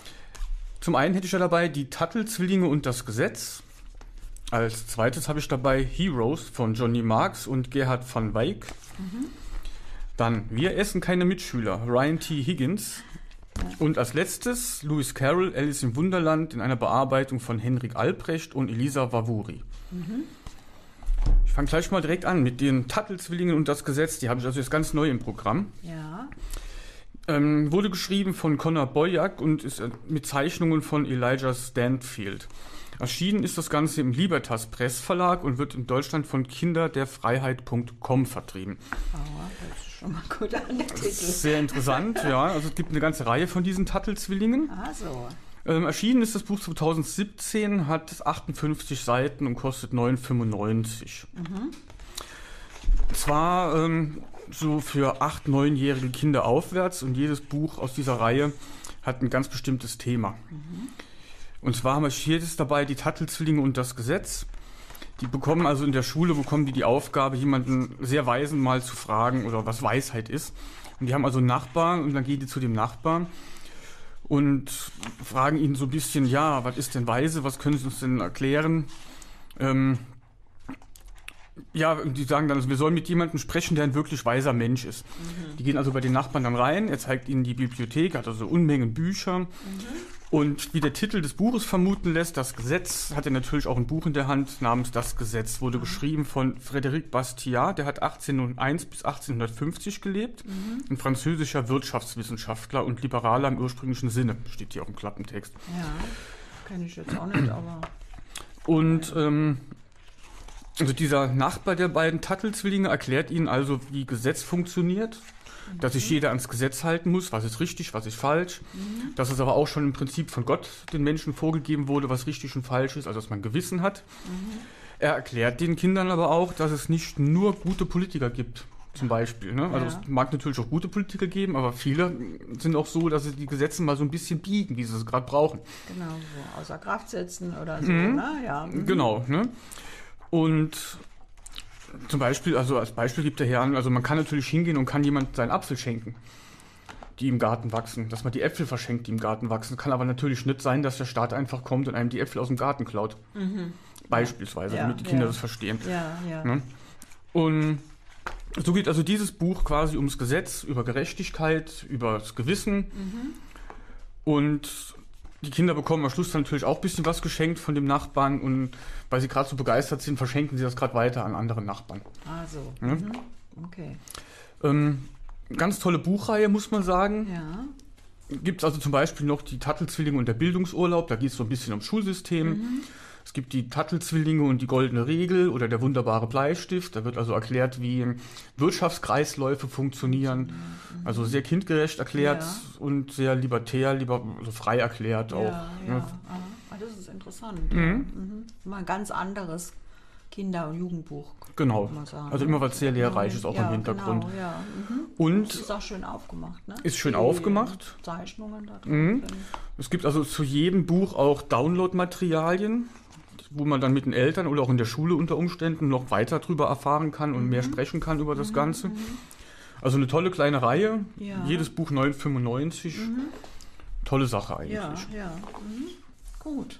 Zum einen hätte ich ja dabei die Tattelzwillinge und das Gesetz. Als zweites habe ich dabei Heroes von Johnny Marks und Gerhard van Wyk. Dann Wir essen keine Mitschüler, Ryan T. Higgins. Und als letztes Lewis Carroll, Alice im Wunderland in einer Bearbeitung von Henrik Albrecht und Elisa Wawuri. Ich fange gleich mal direkt an mit den Tattelzwillingen und das Gesetz. Die habe ich also jetzt ganz neu im Programm. Ja. Wurde geschrieben von Conor Boyack und ist mit Zeichnungen von Elijah Stanfield. Erschienen ist das Ganze im Libertas Press Verlag und wird in Deutschland von kinderderfreiheit.com vertrieben. Das ist schon mal gut an der Titel. Sehr interessant, ja. Also es gibt eine ganze Reihe von diesen Tattelzwillingen. Erschienen ist das Buch 2017, hat 58 Seiten und kostet 9,95. Zwar so für 8-, 9-jährige Kinder aufwärts und jedes Buch aus dieser Reihe hat ein ganz bestimmtes Thema. Und zwar haben wir hier jetzt dabei die Tattelzwillinge und das Gesetz. Die bekommen also in der Schule, bekommen die Aufgabe, jemanden sehr Weisen mal zu fragen oder was Weisheit ist. Und die haben also einen Nachbarn und dann gehen die zu dem Nachbarn und fragen ihn so ein bisschen, ja, was ist denn weise, was können Sie uns denn erklären? Ja, die sagen dann, also wir sollen mit jemandem sprechen, der ein wirklich weiser Mensch ist. Die gehen also bei den Nachbarn dann rein, er zeigt ihnen die Bibliothek, hat also Unmengen Bücher. Und wie der Titel des Buches vermuten lässt, das Gesetz, hat er natürlich auch ein Buch in der Hand namens Das Gesetz, wurde geschrieben von Frédéric Bastiat, der hat 1801 bis 1850 gelebt, ein französischer Wirtschaftswissenschaftler und Liberaler im ursprünglichen Sinne, steht hier auch im Klappentext. Ja, kenne ich jetzt auch nicht, aber... Und also dieser Nachbar der beiden Tattelzwillinge erklärt ihnen also, wie Gesetz funktioniert, dass sich jeder ans Gesetz halten muss, was ist richtig, was ist falsch, dass es aber auch schon im Prinzip von Gott den Menschen vorgegeben wurde, was richtig und falsch ist, also dass man Gewissen hat. Er erklärt den Kindern aber auch, dass es nicht nur gute Politiker gibt, zum Beispiel. Ne? Also es mag natürlich auch gute Politiker geben, aber viele sind auch so, dass sie die Gesetze mal so ein bisschen biegen, wie sie es gerade brauchen. Genau, so außer Kraft setzen oder so, ne? Ja. Genau, ne? Und zum Beispiel, also als Beispiel gibt der Herr an, also man kann natürlich hingehen und kann jemand seinen Apfel schenken, die im Garten wachsen, dass man die Äpfel verschenkt, die im Garten wachsen. Kann aber natürlich nicht sein, dass der Staat einfach kommt und einem die Äpfel aus dem Garten klaut. Beispielsweise, damit die Kinder das verstehen. Ja. Ne? Und so geht also dieses Buch quasi ums Gesetz, über Gerechtigkeit, über das Gewissen. Und die Kinder bekommen am Schluss dann natürlich auch ein bisschen was geschenkt von dem Nachbarn. Und weil sie gerade so begeistert sind, verschenken sie das gerade weiter an andere Nachbarn. Ah, so. Ne? Okay. Ganz tolle Buchreihe, muss man sagen. Ja. Gibt es also zum Beispiel noch die Tattelzwillinge und der Bildungsurlaub. Da geht es so ein bisschen ums Schulsystem. Es gibt die Tattelzwillinge und die goldene Regel oder der wunderbare Bleistift. Da wird also erklärt, wie Wirtschaftskreisläufe funktionieren. Also sehr kindgerecht erklärt und sehr libertär, also frei erklärt auch. Ne? Ah, das ist interessant. Mal ein ganz anderes Kinder- und Jugendbuch. Genau. Kann man sagen. Also immer was sehr lehrreich ist auch im Hintergrund. Genau, ja. Und das ist auch schön aufgemacht, ne? Ist schön die aufgemacht. Zeichnungen da drin. Es gibt also zu jedem Buch auch Download-Materialien, wo man dann mit den Eltern oder auch in der Schule unter Umständen noch weiter drüber erfahren kann und mehr sprechen kann über das Ganze. Also eine tolle kleine Reihe. Ja. Jedes Buch 9,95. Tolle Sache eigentlich. Ja. Gut.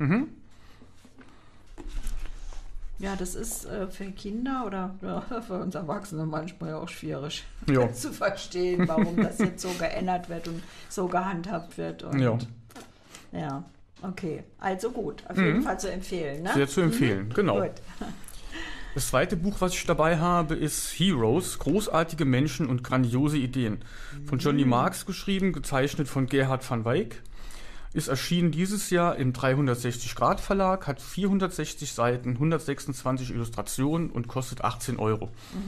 Ja, das ist für Kinder oder für uns Erwachsene manchmal ja auch schwierig zu verstehen, warum das jetzt so geändert wird und so gehandhabt wird. Und ja, okay. Also gut, auf jeden Fall zu empfehlen. Ne? Sehr zu empfehlen, genau. Gut. Das zweite Buch, was ich dabei habe, ist Heroes, großartige Menschen und grandiose Ideen. Von Johnny Marks geschrieben, gezeichnet von Gerhard van Wyk. Ist erschienen dieses Jahr im 360° Verlag, hat 460 Seiten, 126 Illustrationen und kostet 18 €.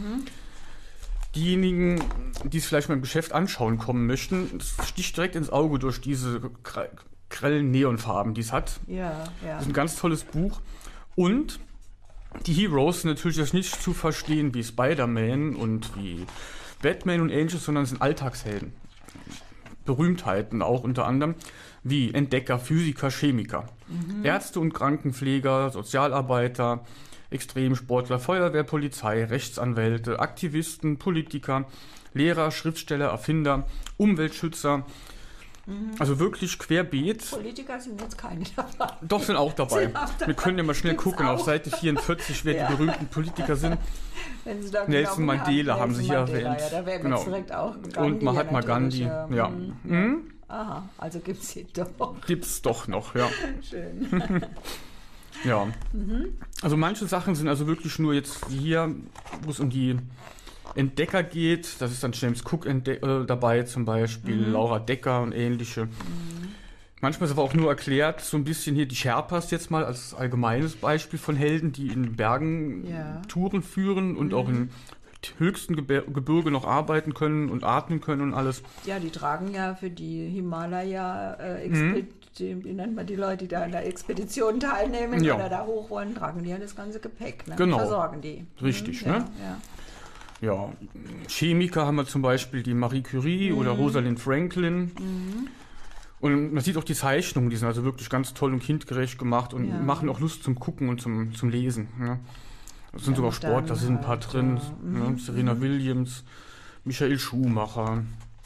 Diejenigen, die es vielleicht mal im Geschäft anschauen kommen möchten, es sticht direkt ins Auge durch diese grellen Neonfarben, die es hat. Das ist ein ganz tolles Buch. Und die Heroes sind natürlich jetzt nicht zu verstehen wie Spider-Man und wie Batman und Angels, sondern sind Alltagshelden. Berühmtheiten auch unter anderem, wie Entdecker, Physiker, Chemiker, Ärzte und Krankenpfleger, Sozialarbeiter, Extremsportler, Feuerwehr, Polizei, Rechtsanwälte, Aktivisten, Politiker, Lehrer, Schriftsteller, Erfinder, Umweltschützer. Also wirklich querbeet. Politiker sind jetzt keine dabei. Doch, sind auch dabei. Wir können ja mal schnell gucken, auf Seite 44, wer die berühmten Politiker sind. Wenn Sie da Nelson Mandela haben Sie hier erwähnt. Ja, da wäre direkt auch Gandhi. Und Mahatma Gandhi, ja. Aha, also gibt es sie doch. Gibt's doch noch, ja. Schön. Ja. Also manche Sachen sind also wirklich nur jetzt hier, wo es um die Entdecker geht. Das ist dann James Cook dabei zum Beispiel, Laura Decker und ähnliche. Manchmal ist aber auch nur erklärt, so ein bisschen hier die Sherpas jetzt mal als allgemeines Beispiel von Helden, die in Bergen Touren führen und auch in höchsten Gebirge noch arbeiten können und atmen können und alles. Ja, die tragen ja für die Himalaya, wie nennt man die Leute, die da an der Expedition teilnehmen oder da hoch wollen, tragen die ja das ganze Gepäck. Ne? Genau. Versorgen die. Richtig, ne? Ja, Chemiker haben wir zum Beispiel die Marie Curie oder Rosalind Franklin. Und man sieht auch die Zeichnungen, die sind also wirklich ganz toll und kindgerecht gemacht und machen auch Lust zum Gucken und zum Lesen. Ne? Es sind sogar Sportler, da sind ein paar drin. Ne? Serena Williams, Michael Schumacher.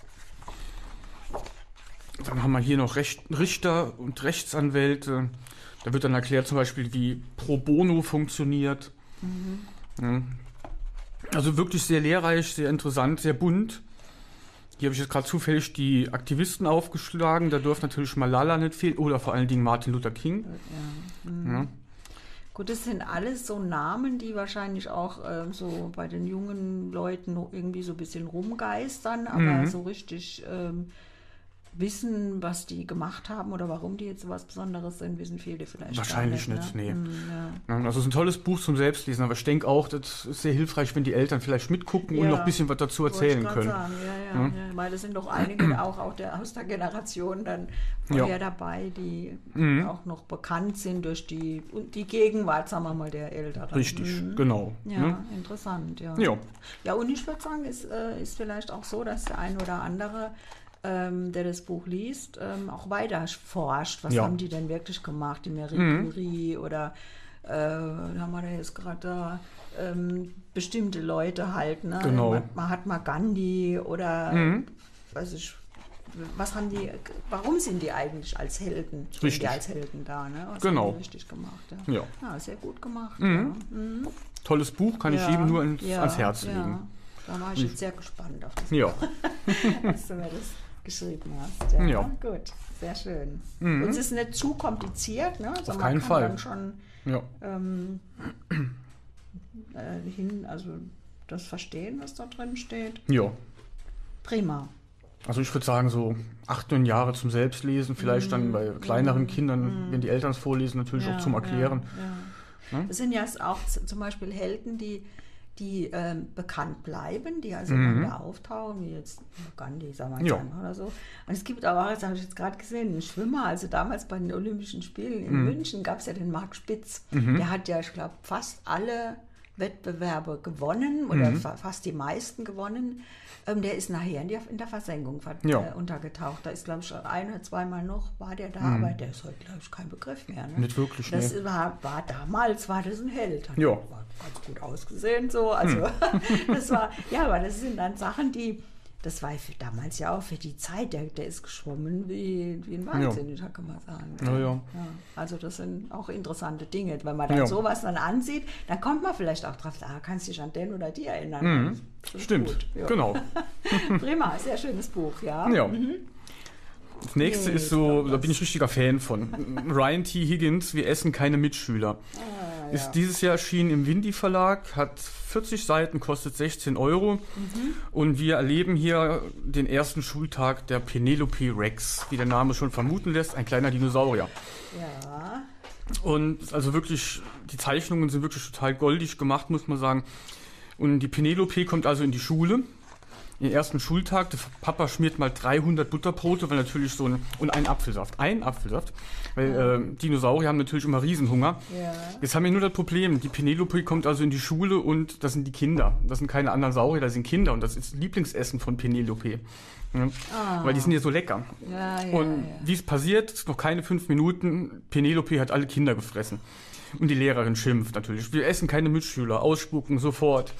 Dann haben wir hier noch Richter und Rechtsanwälte. Da wird dann erklärt zum Beispiel, wie Pro Bono funktioniert. Ja. Also wirklich sehr lehrreich, sehr interessant, sehr bunt. Hier habe ich jetzt gerade zufällig die Aktivisten aufgeschlagen. Da dürfte natürlich Malala nicht fehlen oder vor allen Dingen Martin Luther King. Ja. Gut, das sind alles so Namen, die wahrscheinlich auch so bei den jungen Leuten irgendwie so ein bisschen rumgeistern, aber so richtig wissen, was die gemacht haben oder warum die jetzt so was Besonderes sind, wissen viele vielleicht wahrscheinlich gar nicht, ne? nee. Also es ist ein tolles Buch zum Selbstlesen, aber ich denke auch, das ist sehr hilfreich, wenn die Eltern vielleicht mitgucken und noch ein bisschen was dazu erzählen können. Sagen. Ja, weil es sind doch einige auch aus der Generation dann vorher dabei, die auch noch bekannt sind durch die Gegenwart, sagen wir mal, der Älteren. Richtig, genau. Ja, interessant, ja. Ja, und ich würde sagen, es ist vielleicht auch so, dass der ein oder andere der das Buch liest, auch weiter forscht. Was haben die denn wirklich gemacht? Die Marie Curie oder haben wir da jetzt gerade da bestimmte Leute halt. Ne? Genau. Mahatma Gandhi oder weiß ich, was haben die, warum sind die eigentlich als Helden? Richtig. Die als Helden da, ne? Was genau. haben die richtig gemacht? Ja. Sehr gut gemacht. Tolles Buch, kann ich jedem nur ans Herz legen. Da war ich jetzt sehr gespannt auf das Buch. Dass du mir das geschrieben hast. Ja. Gut, sehr schön. Und es ist nicht zu kompliziert, ne? Also auf keinen Fall. Dann schon also das verstehen, was da drin steht. Ja. Prima. Also ich würde sagen, so 8, 9 Jahre zum Selbstlesen, vielleicht dann bei kleineren Kindern, wenn die Eltern es vorlesen, natürlich auch zum Erklären. Das sind ja auch zum Beispiel Helden, die bekannt bleiben, die also immer wieder auftauchen, wie jetzt Gandhi, sagen wir mal, oder so. Und es gibt aber auch, das habe ich jetzt gerade gesehen, einen Schwimmer, also damals bei den Olympischen Spielen in München gab es ja den Marc Spitz. Der hat ja, ich glaube, fast alle Wettbewerbe gewonnen oder fast die meisten gewonnen. Der ist nachher in der Versenkung untergetaucht. Da ist, glaube ich, 1 oder 2 Mal noch war der da, aber der ist heute, glaube ich, kein Begriff mehr. Ne? Nicht wirklich, das war damals war das ein Held. Hat war ganz gut ausgesehen, so. Also, das war, aber das sind dann Sachen, das war damals ja auch für die Zeit, der ist geschwommen wie ein Wahnsinniger, kann man sagen. Ja. Also das sind auch interessante Dinge. Wenn man dann sowas dann ansieht, dann kommt man vielleicht auch drauf, kannst du dich an den oder die erinnern. Stimmt, gut. Genau. Prima, sehr schönes Buch, ja. Das nächste ist so, da bin ich richtiger Fan von. Ryan T. Higgins, Wir essen keine Mitschüler. Ist dieses Jahr erschienen im Windy Verlag, hat 40 Seiten, kostet 16 €. Und wir erleben hier den ersten Schultag der Penelope Rex, wie der Name schon vermuten lässt, ein kleiner Dinosaurier. Ja. Und also wirklich, die Zeichnungen sind wirklich total goldig gemacht, muss man sagen. Und die Penelope kommt also in die Schule. Ihren ersten Schultag, der Papa schmiert mal 300 Butterbrote, weil natürlich und ein Apfelsaft, weil Dinosaurier haben natürlich immer Riesenhunger. Ja. Jetzt haben wir nur das Problem, die Penelope kommt also in die Schule und das sind die Kinder. Das sind keine anderen Saurier, das sind Kinder und das ist Lieblingsessen von Penelope. Ja, weil die sind ja so lecker. Und wie es passiert, noch keine 5 Minuten, Penelope hat alle Kinder gefressen. Und die Lehrerin schimpft natürlich. Wir essen keine Mitschüler, ausspucken sofort.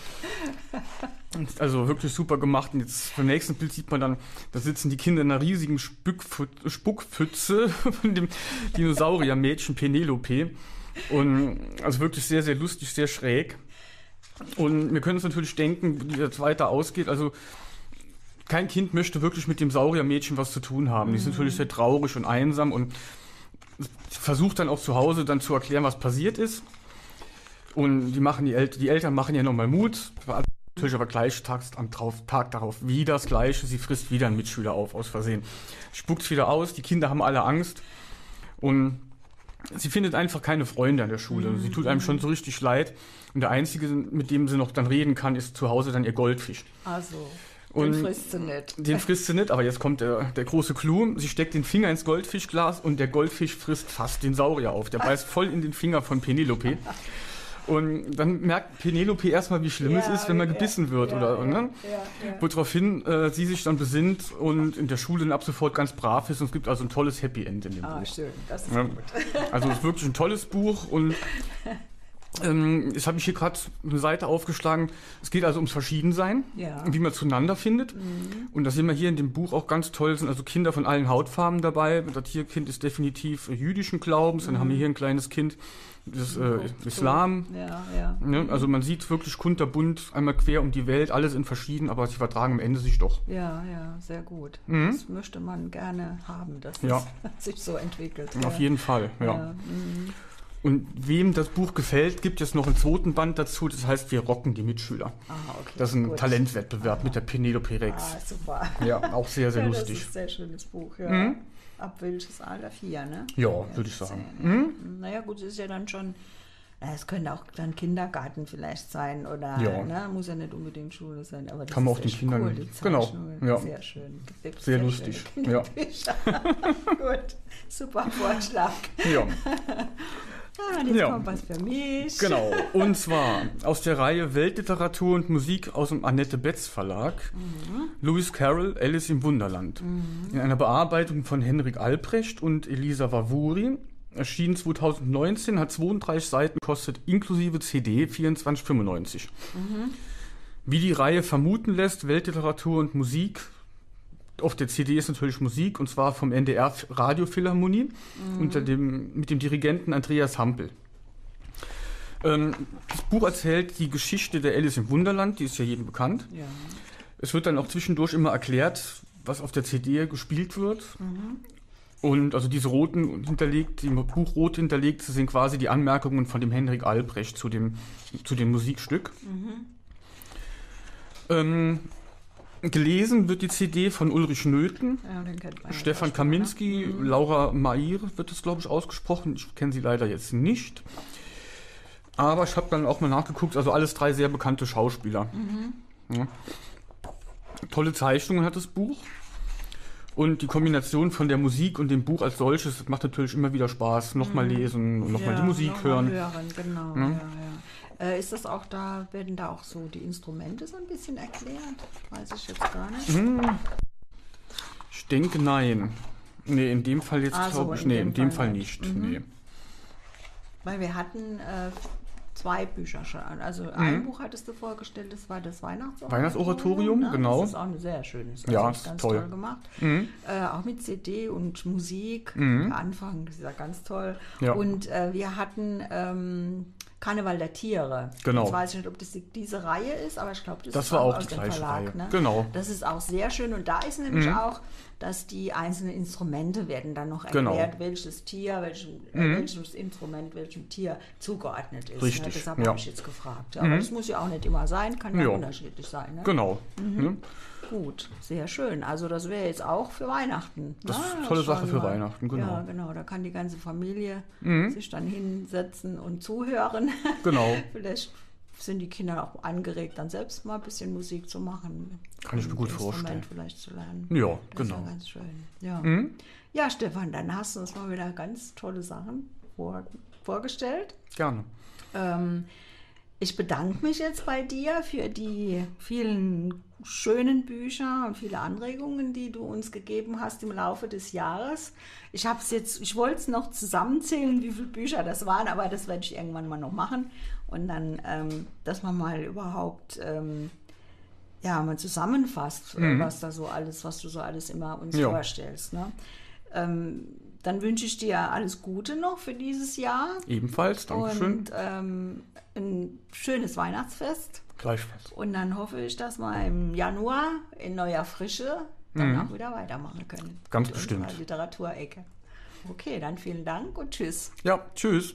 Also wirklich super gemacht. Und jetzt beim nächsten Bild sieht man dann, da sitzen die Kinder in einer riesigen Spuckpfütze von dem Dinosauriermädchen Penelope. Und also wirklich sehr, sehr lustig, sehr schräg. Und wir können uns natürlich denken, wie das weiter ausgeht. Also kein Kind möchte wirklich mit dem Sauriermädchen was zu tun haben. Die sind natürlich sehr traurig und einsam und versucht dann auch zu Hause dann zu erklären, was passiert ist. Und die Eltern machen ja nochmal Mut. Natürlich aber gleich Tag darauf wieder das Gleiche. Sie frisst wieder einen Mitschüler auf, aus Versehen. Spuckt wieder aus, die Kinder haben alle Angst. Und sie findet einfach keine Freunde an der Schule. Sie tut einem schon so richtig leid. Und der Einzige, mit dem sie noch dann reden kann, ist zu Hause dann ihr Goldfisch. Also. Und den frisst sie nicht. Den frisst sie nicht, aber jetzt kommt der große Clou. Sie steckt den Finger ins Goldfischglas und der Goldfisch frisst fast den Saurier auf. Der beißt voll in den Finger von Penelope. Und dann merkt Penelope erstmal, wie schlimm es ist, wenn man gebissen wird. Woraufhin sie sich dann besinnt und in der Schule dann ab sofort ganz brav ist. Und es gibt also ein tolles Happy End in dem Buch. Schön, das ist gut. Also es ist wirklich ein tolles Buch und jetzt habe ich hier gerade eine Seite aufgeschlagen. Es geht also ums Verschiedensein, wie man zueinander findet. Und das sehen wir hier in dem Buch auch ganz toll. Es sind also Kinder von allen Hautfarben dabei. Das hier Kind ist definitiv jüdischen Glaubens. Dann haben wir hier ein kleines Kind des Islam. Ne? Also man sieht wirklich kunterbunt, einmal quer um die Welt, alles in verschieden, aber sie vertragen am Ende sich doch. Ja, sehr gut. Das möchte man gerne haben, dass es sich so entwickelt. Auf jeden Fall, Und wem das Buch gefällt, gibt es noch einen zweiten Band dazu, das heißt Wir rocken die Mitschüler. Okay, das ist ein gut. Talentwettbewerb mit der Penelope Rex. Super. Ja, auch sehr, sehr lustig. Das ist ein sehr schönes Buch, ja. Ab welches Alter? 4, ne? Ja, würde ich sagen. Naja, gut, es ist ja dann schon, es könnte auch dann Kindergarten vielleicht sein oder, muss ja nicht unbedingt Schule sein. Aber das kann man ist auch den Kindern, cool, die genau. Ja. Sehr schön. Sehr lustig. Ja. Gut, super Vorschlag. Ja. Jetzt kommt was für mich. Genau, und zwar aus der Reihe Weltliteratur und Musik aus dem Annette Betz Verlag. Lewis Carroll, Alice im Wunderland. In einer Bearbeitung von Henrik Albrecht und Elisa Wawuri. Erschien 2019, hat 32 Seiten, kostet inklusive CD 24,95. Wie die Reihe vermuten lässt, Weltliteratur und Musik. Auf der CD ist natürlich Musik, und zwar vom NDR Radiophilharmonie mit dem Dirigenten Andreas Hampel. Das Buch erzählt die Geschichte der Alice im Wunderland, die ist ja jedem bekannt. Ja. Es wird dann auch zwischendurch immer erklärt, was auf der CD gespielt wird. Und also diese roten hinterlegt, die im Buch rot hinterlegt, sind quasi die Anmerkungen von dem Henrik Albrecht zu dem Musikstück. Gelesen wird die CD von Ulrich Nöthen, Stefan Kaminski, Laura Mair wird es, glaube ich, ausgesprochen. Ich kenne sie leider jetzt nicht. Aber ich habe dann auch mal nachgeguckt, also alles 3 sehr bekannte Schauspieler. Ja. Tolle Zeichnungen hat das Buch. Und die Kombination von der Musik und dem Buch als solches, das macht natürlich immer wieder Spaß. Nochmal lesen und nochmal die Musik hören. Genau, ist das auch da, werden da auch so die Instrumente so ein bisschen erklärt? Weiß ich jetzt gar nicht. Ich denke, nein. Nee, in dem Fall jetzt glaube ich, in dem Fall nicht. Nee. Weil wir hatten 2 Bücher schon. Also ein Buch hattest du vorgestellt, das war das Weihnachtsoratorium, ne? genau. Das ist auch ein sehr schönes. Ja, ist ganz toll gemacht. Auch mit CD und Musik. Der Anfang, das ist ja ganz toll. Ja. Und wir hatten Karneval der Tiere. Genau. Ich weiß nicht, ob das diese Reihe ist, aber ich glaube, das war auch die gleiche Verlag, Reihe. Ne? Genau. Das ist auch sehr schön. Und da ist nämlich auch, dass die einzelnen Instrumente werden dann noch erklärt, welches Tier, welches Instrument, welchem Tier zugeordnet ist. Richtig. Ne? Deshalb habe ich jetzt gefragt. Aber das muss ja auch nicht immer sein, kann ja unterschiedlich sein. Ne? Genau. Gut, sehr schön. Also das wäre jetzt auch für Weihnachten. Das ist eine tolle Sache für Weihnachten, genau. Ja, genau. Da kann die ganze Familie sich dann hinsetzen und zuhören. Genau. Vielleicht sind die Kinder auch angeregt, dann selbst mal ein bisschen Musik zu machen. Kann ich mir gut vorstellen. Vielleicht zu lernen. Ja, das genau. ist ja ganz schön. Ja. Ja, Stefan, dann hast du uns mal wieder ganz tolle Sachen vorgestellt. Gerne. Ich bedanke mich jetzt bei dir für die vielen schönen Bücher und viele Anregungen, die du uns gegeben hast im Laufe des Jahres. Ich wollte es noch zusammenzählen, wie viele Bücher das waren, aber das werde ich irgendwann mal noch machen. Und dann, dass man mal überhaupt mal zusammenfasst, was du so alles immer uns vorstellst. Ne? Dann wünsche ich dir alles Gute noch für dieses Jahr. Ebenfalls, Dankeschön. Und ein schönes Weihnachtsfest. Gleichfalls. Und dann hoffe ich, dass wir im Januar in neuer Frische dann auch wieder weitermachen können. Ganz bestimmt. In der Literaturecke. Okay, dann vielen Dank und tschüss. Ja, tschüss.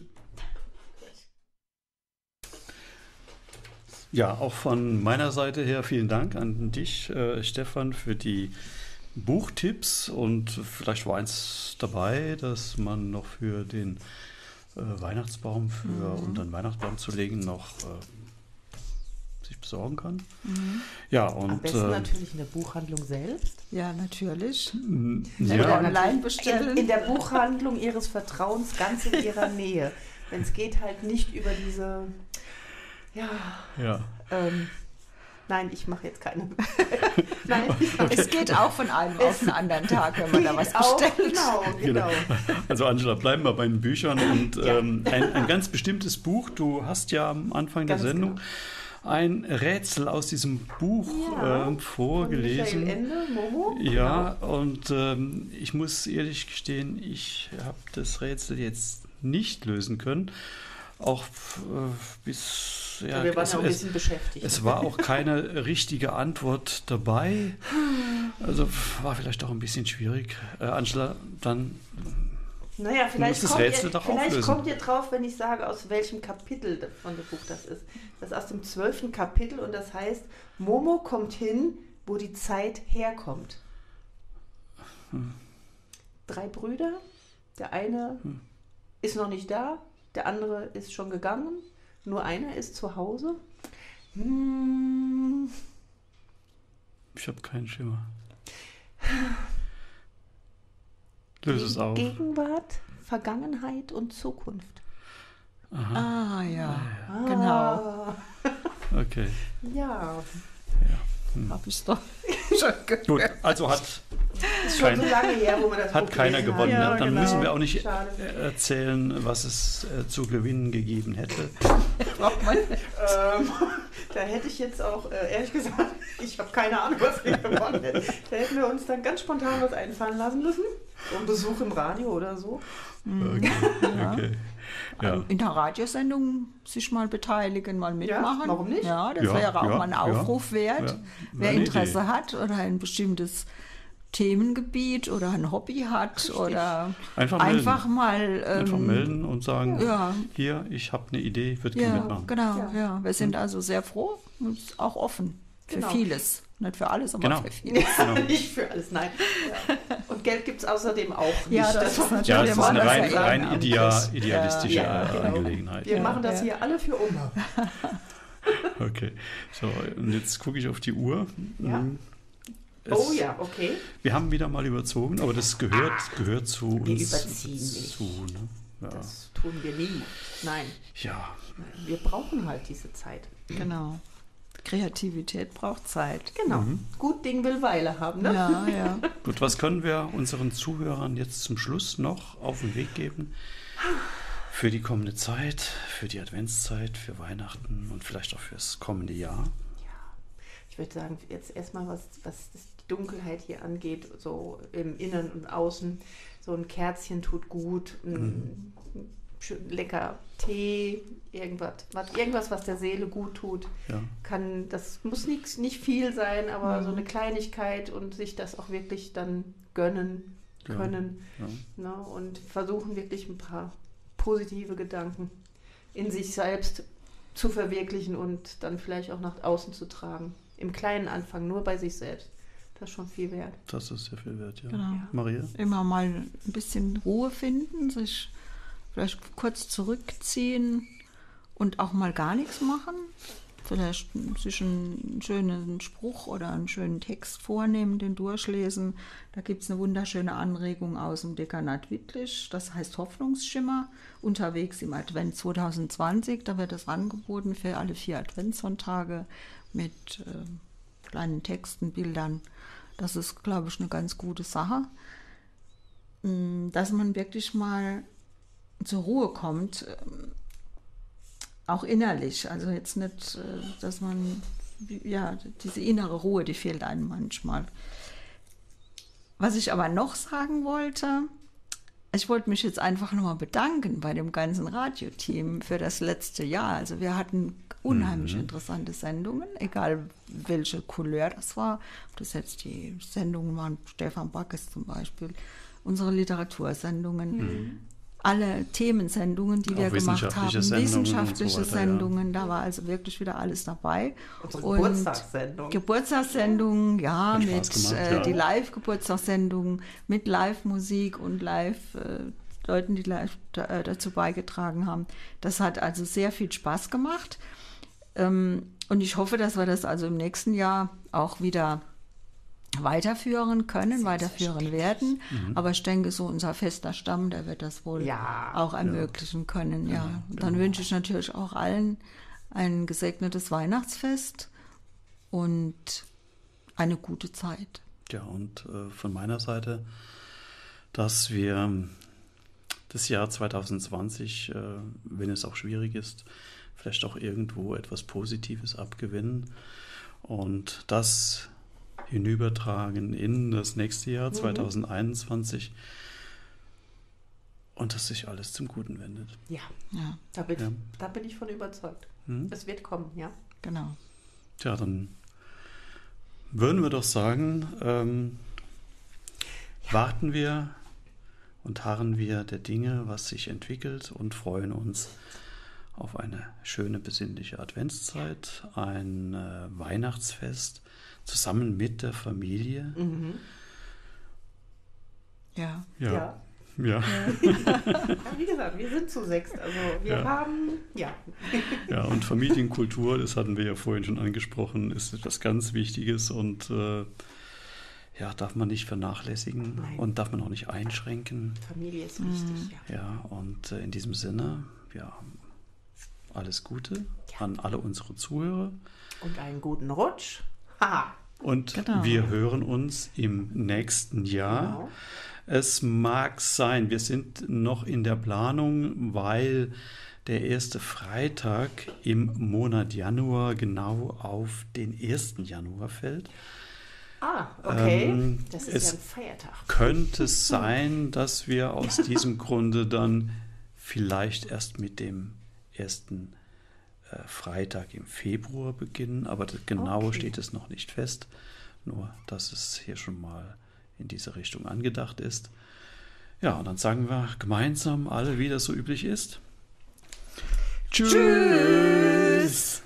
Ja, auch von meiner Seite her vielen Dank an dich, Stefan, für die Buchtipps, und vielleicht war eins dabei, dass man noch für den Weihnachtsbaum, unter den Weihnachtsbaum zu legen, noch sich besorgen kann. Ja, und, am besten natürlich in der Buchhandlung selbst. Ja, natürlich. Ja. Online bestellen. In der Buchhandlung Ihres Vertrauens, ganz in Ihrer Nähe. Wenn es geht, halt nicht über diese... Nein, ich mache jetzt keine. Nein, es geht auch von einem auf den anderen Tag, wenn man da was bestellt. Genau. Also Angela, bleiben wir bei den Büchern. Und ein ganz bestimmtes Buch. Du hast ja am Anfang der Sendung ein Rätsel aus diesem Buch vorgelesen. Michael Ende, Momo. Ja, und ich muss ehrlich gestehen, ich habe das Rätsel jetzt nicht lösen können. Auch bis... Ja, wir waren auch ein bisschen beschäftigt. Es war auch keine richtige Antwort dabei. Also war vielleicht auch ein bisschen schwierig. Angela, dann Naja, vielleicht, das Rätsel doch auflösen. kommt ihr drauf, wenn ich sage, aus welchem Kapitel von dem Buch das ist. Das ist aus dem 12. Kapitel und das heißt, Momo kommt hin, wo die Zeit herkommt. 3 Brüder, der eine ist noch nicht da, der andere ist schon gegangen, nur einer ist zu Hause. Ich habe keinen Schimmer. Löse es auf. Gegenwart, Vergangenheit und Zukunft. Ah, ja, genau. Okay. Ja. Hab ich doch. Gut, also hat Ist schon so lange her, wo man das hat Buch keiner gelesen gewonnen. hat. Ne? Dann genau. müssen wir auch nicht Schade. erzählen, was es zu gewinnen gegeben hätte. Da hätte ich jetzt auch, ehrlich gesagt, ich habe keine Ahnung, was wir gewonnen hätten. Da hätten wir uns dann ganz spontan was einfallen lassen müssen. So ein Besuch im Radio oder so. Okay. Okay. Ja. In der Radiosendung sich mal beteiligen, mal mitmachen. Ja, warum nicht? Ja, das Ja, wäre auch ja, mal ein Aufruf wert. Ja, Wer eine Interesse Idee. hat oder ein bestimmtes Themengebiet oder ein Hobby hat oder Einfach mal Einfach melden und sagen, ja. hier, ich habe eine Idee, ich würde gerne ja, mitmachen. genau, Ja. ja. Wir sind also sehr froh und auch offen für Genau. vieles. Nicht für alles, aber Genau. für vieles. Genau. Nicht für alles, nein. Ja. Und Geld gibt es außerdem auch nicht. Ja, das ist natürlich Ja, das ist eine wir rein, machen das rein ehrenamtlich. idealistische Ja, genau. Angelegenheit. Wir Ja. machen das hier alle für Oma. Okay, so, und jetzt gucke ich auf die Uhr. Ja. Es- Oh ja, okay. Wir haben wieder mal überzogen, aber das gehört zu Wir uns überziehen nicht. zu. Ne? Ja. Das tun wir nie. Nein, Ja, wir brauchen halt diese Zeit. Genau. Kreativität braucht Zeit. Genau. Gut Ding will Weile haben, ne? Ja, ja. gut, was können wir unseren Zuhörern jetzt zum Schluss noch auf den Weg geben? Für die kommende Zeit, für die Adventszeit, für Weihnachten und vielleicht auch fürs kommende Jahr. Ich würde sagen, jetzt erstmal, was die Dunkelheit hier angeht, so im Innen und Außen, so ein Kerzchen tut gut, ein schön lecker Tee, irgendwas, was der Seele gut tut. Ja. Das muss nicht viel sein, aber so eine Kleinigkeit und sich das auch wirklich dann gönnen Ja. können. Ja. Ne? Und versuchen wirklich ein paar positive Gedanken in sich selbst zu verwirklichen und dann vielleicht auch nach außen zu tragen. Im kleinen Anfang, nur bei sich selbst. Das ist schon viel wert. Das ist sehr viel wert, ja. Genau. Maria? Immer mal ein bisschen Ruhe finden, sich vielleicht kurz zurückziehen und auch mal gar nichts machen. Vielleicht sich einen schönen Spruch oder einen schönen Text vornehmen, den durchlesen. Da gibt es eine wunderschöne Anregung aus dem Dekanat Wittlich. Das heißt Hoffnungsschimmer, unterwegs im Advent 2020. Da wird es angeboten für alle 4 Adventssonntage mit kleinen Texten, Bildern. Das ist, glaube ich, eine ganz gute Sache, dass man wirklich mal zur Ruhe kommt, auch innerlich. Also jetzt nicht, dass man, ja, diese innere Ruhe, die fehlt einem manchmal. Was ich aber noch sagen wollte, ich wollte mich jetzt einfach nochmal bedanken bei dem ganzen Radioteam für das letzte Jahr. Also wir hatten unheimlich interessante Sendungen, egal welche Couleur das war. Ob das jetzt die Sendungen waren, Stefan Backes zum Beispiel, unsere Literatursendungen, alle Themensendungen, die Auch wir gemacht haben, wissenschaftliche Sendungen wissenschaftliche und so weiter, Sendungen, da war also wirklich wieder alles dabei. Unsere Und Geburtstagssendung. Geburtstagssendungen, ja, Hat mit Spaß gemacht, ja. die Live-Geburtstagssendungen, mit Live-Musik und Live-Leuten, die live dazu beigetragen haben. Das hat also sehr viel Spaß gemacht. Und ich hoffe, dass wir das also im nächsten Jahr auch wieder weiterführen können, weiterführen werden. Aber ich denke, so unser fester Stamm, der wird das wohl auch ermöglichen können. Ja. Und dann wünsche ich natürlich auch allen ein gesegnetes Weihnachtsfest und eine gute Zeit. Ja, und von meiner Seite, dass wir das Jahr 2020, wenn es auch schwierig ist, vielleicht auch irgendwo etwas Positives abgewinnen und das hinübertragen in das nächste Jahr 2021 und dass sich alles zum Guten wendet. Ja, Ja, da bin ich von überzeugt. Es wird kommen, ja. genau. Tja, dann würden wir doch sagen, warten wir und harren wir der Dinge, was sich entwickelt, und freuen uns auf eine schöne besinnliche Adventszeit, ein Weihnachtsfest zusammen mit der Familie. Ja. Ja. Ja, wie gesagt, wir sind zu 6, also wir haben, Ja, und Familienkultur, das hatten wir ja vorhin schon angesprochen, ist etwas ganz Wichtiges und darf man nicht vernachlässigen. Nein. Und darf man auch nicht einschränken. Familie ist wichtig, ja. Ja, und in diesem Sinne, alles Gute an alle unsere Zuhörer. Und einen guten Rutsch. Haha. Und wir hören uns im nächsten Jahr. Genau. Es mag sein, wir sind noch in der Planung, weil der erste Freitag im Monat Januar genau auf den 1. Januar fällt. Ah, okay. Das ist ja ein Feiertag. Könnte es sein, dass wir aus diesem Grunde dann vielleicht erst mit dem ersten Freitag im Februar beginnen, aber genau steht es noch nicht fest. Nur, dass es hier schon mal in diese Richtung angedacht ist. Ja, und dann sagen wir gemeinsam alle, wie das so üblich ist. Tschüss!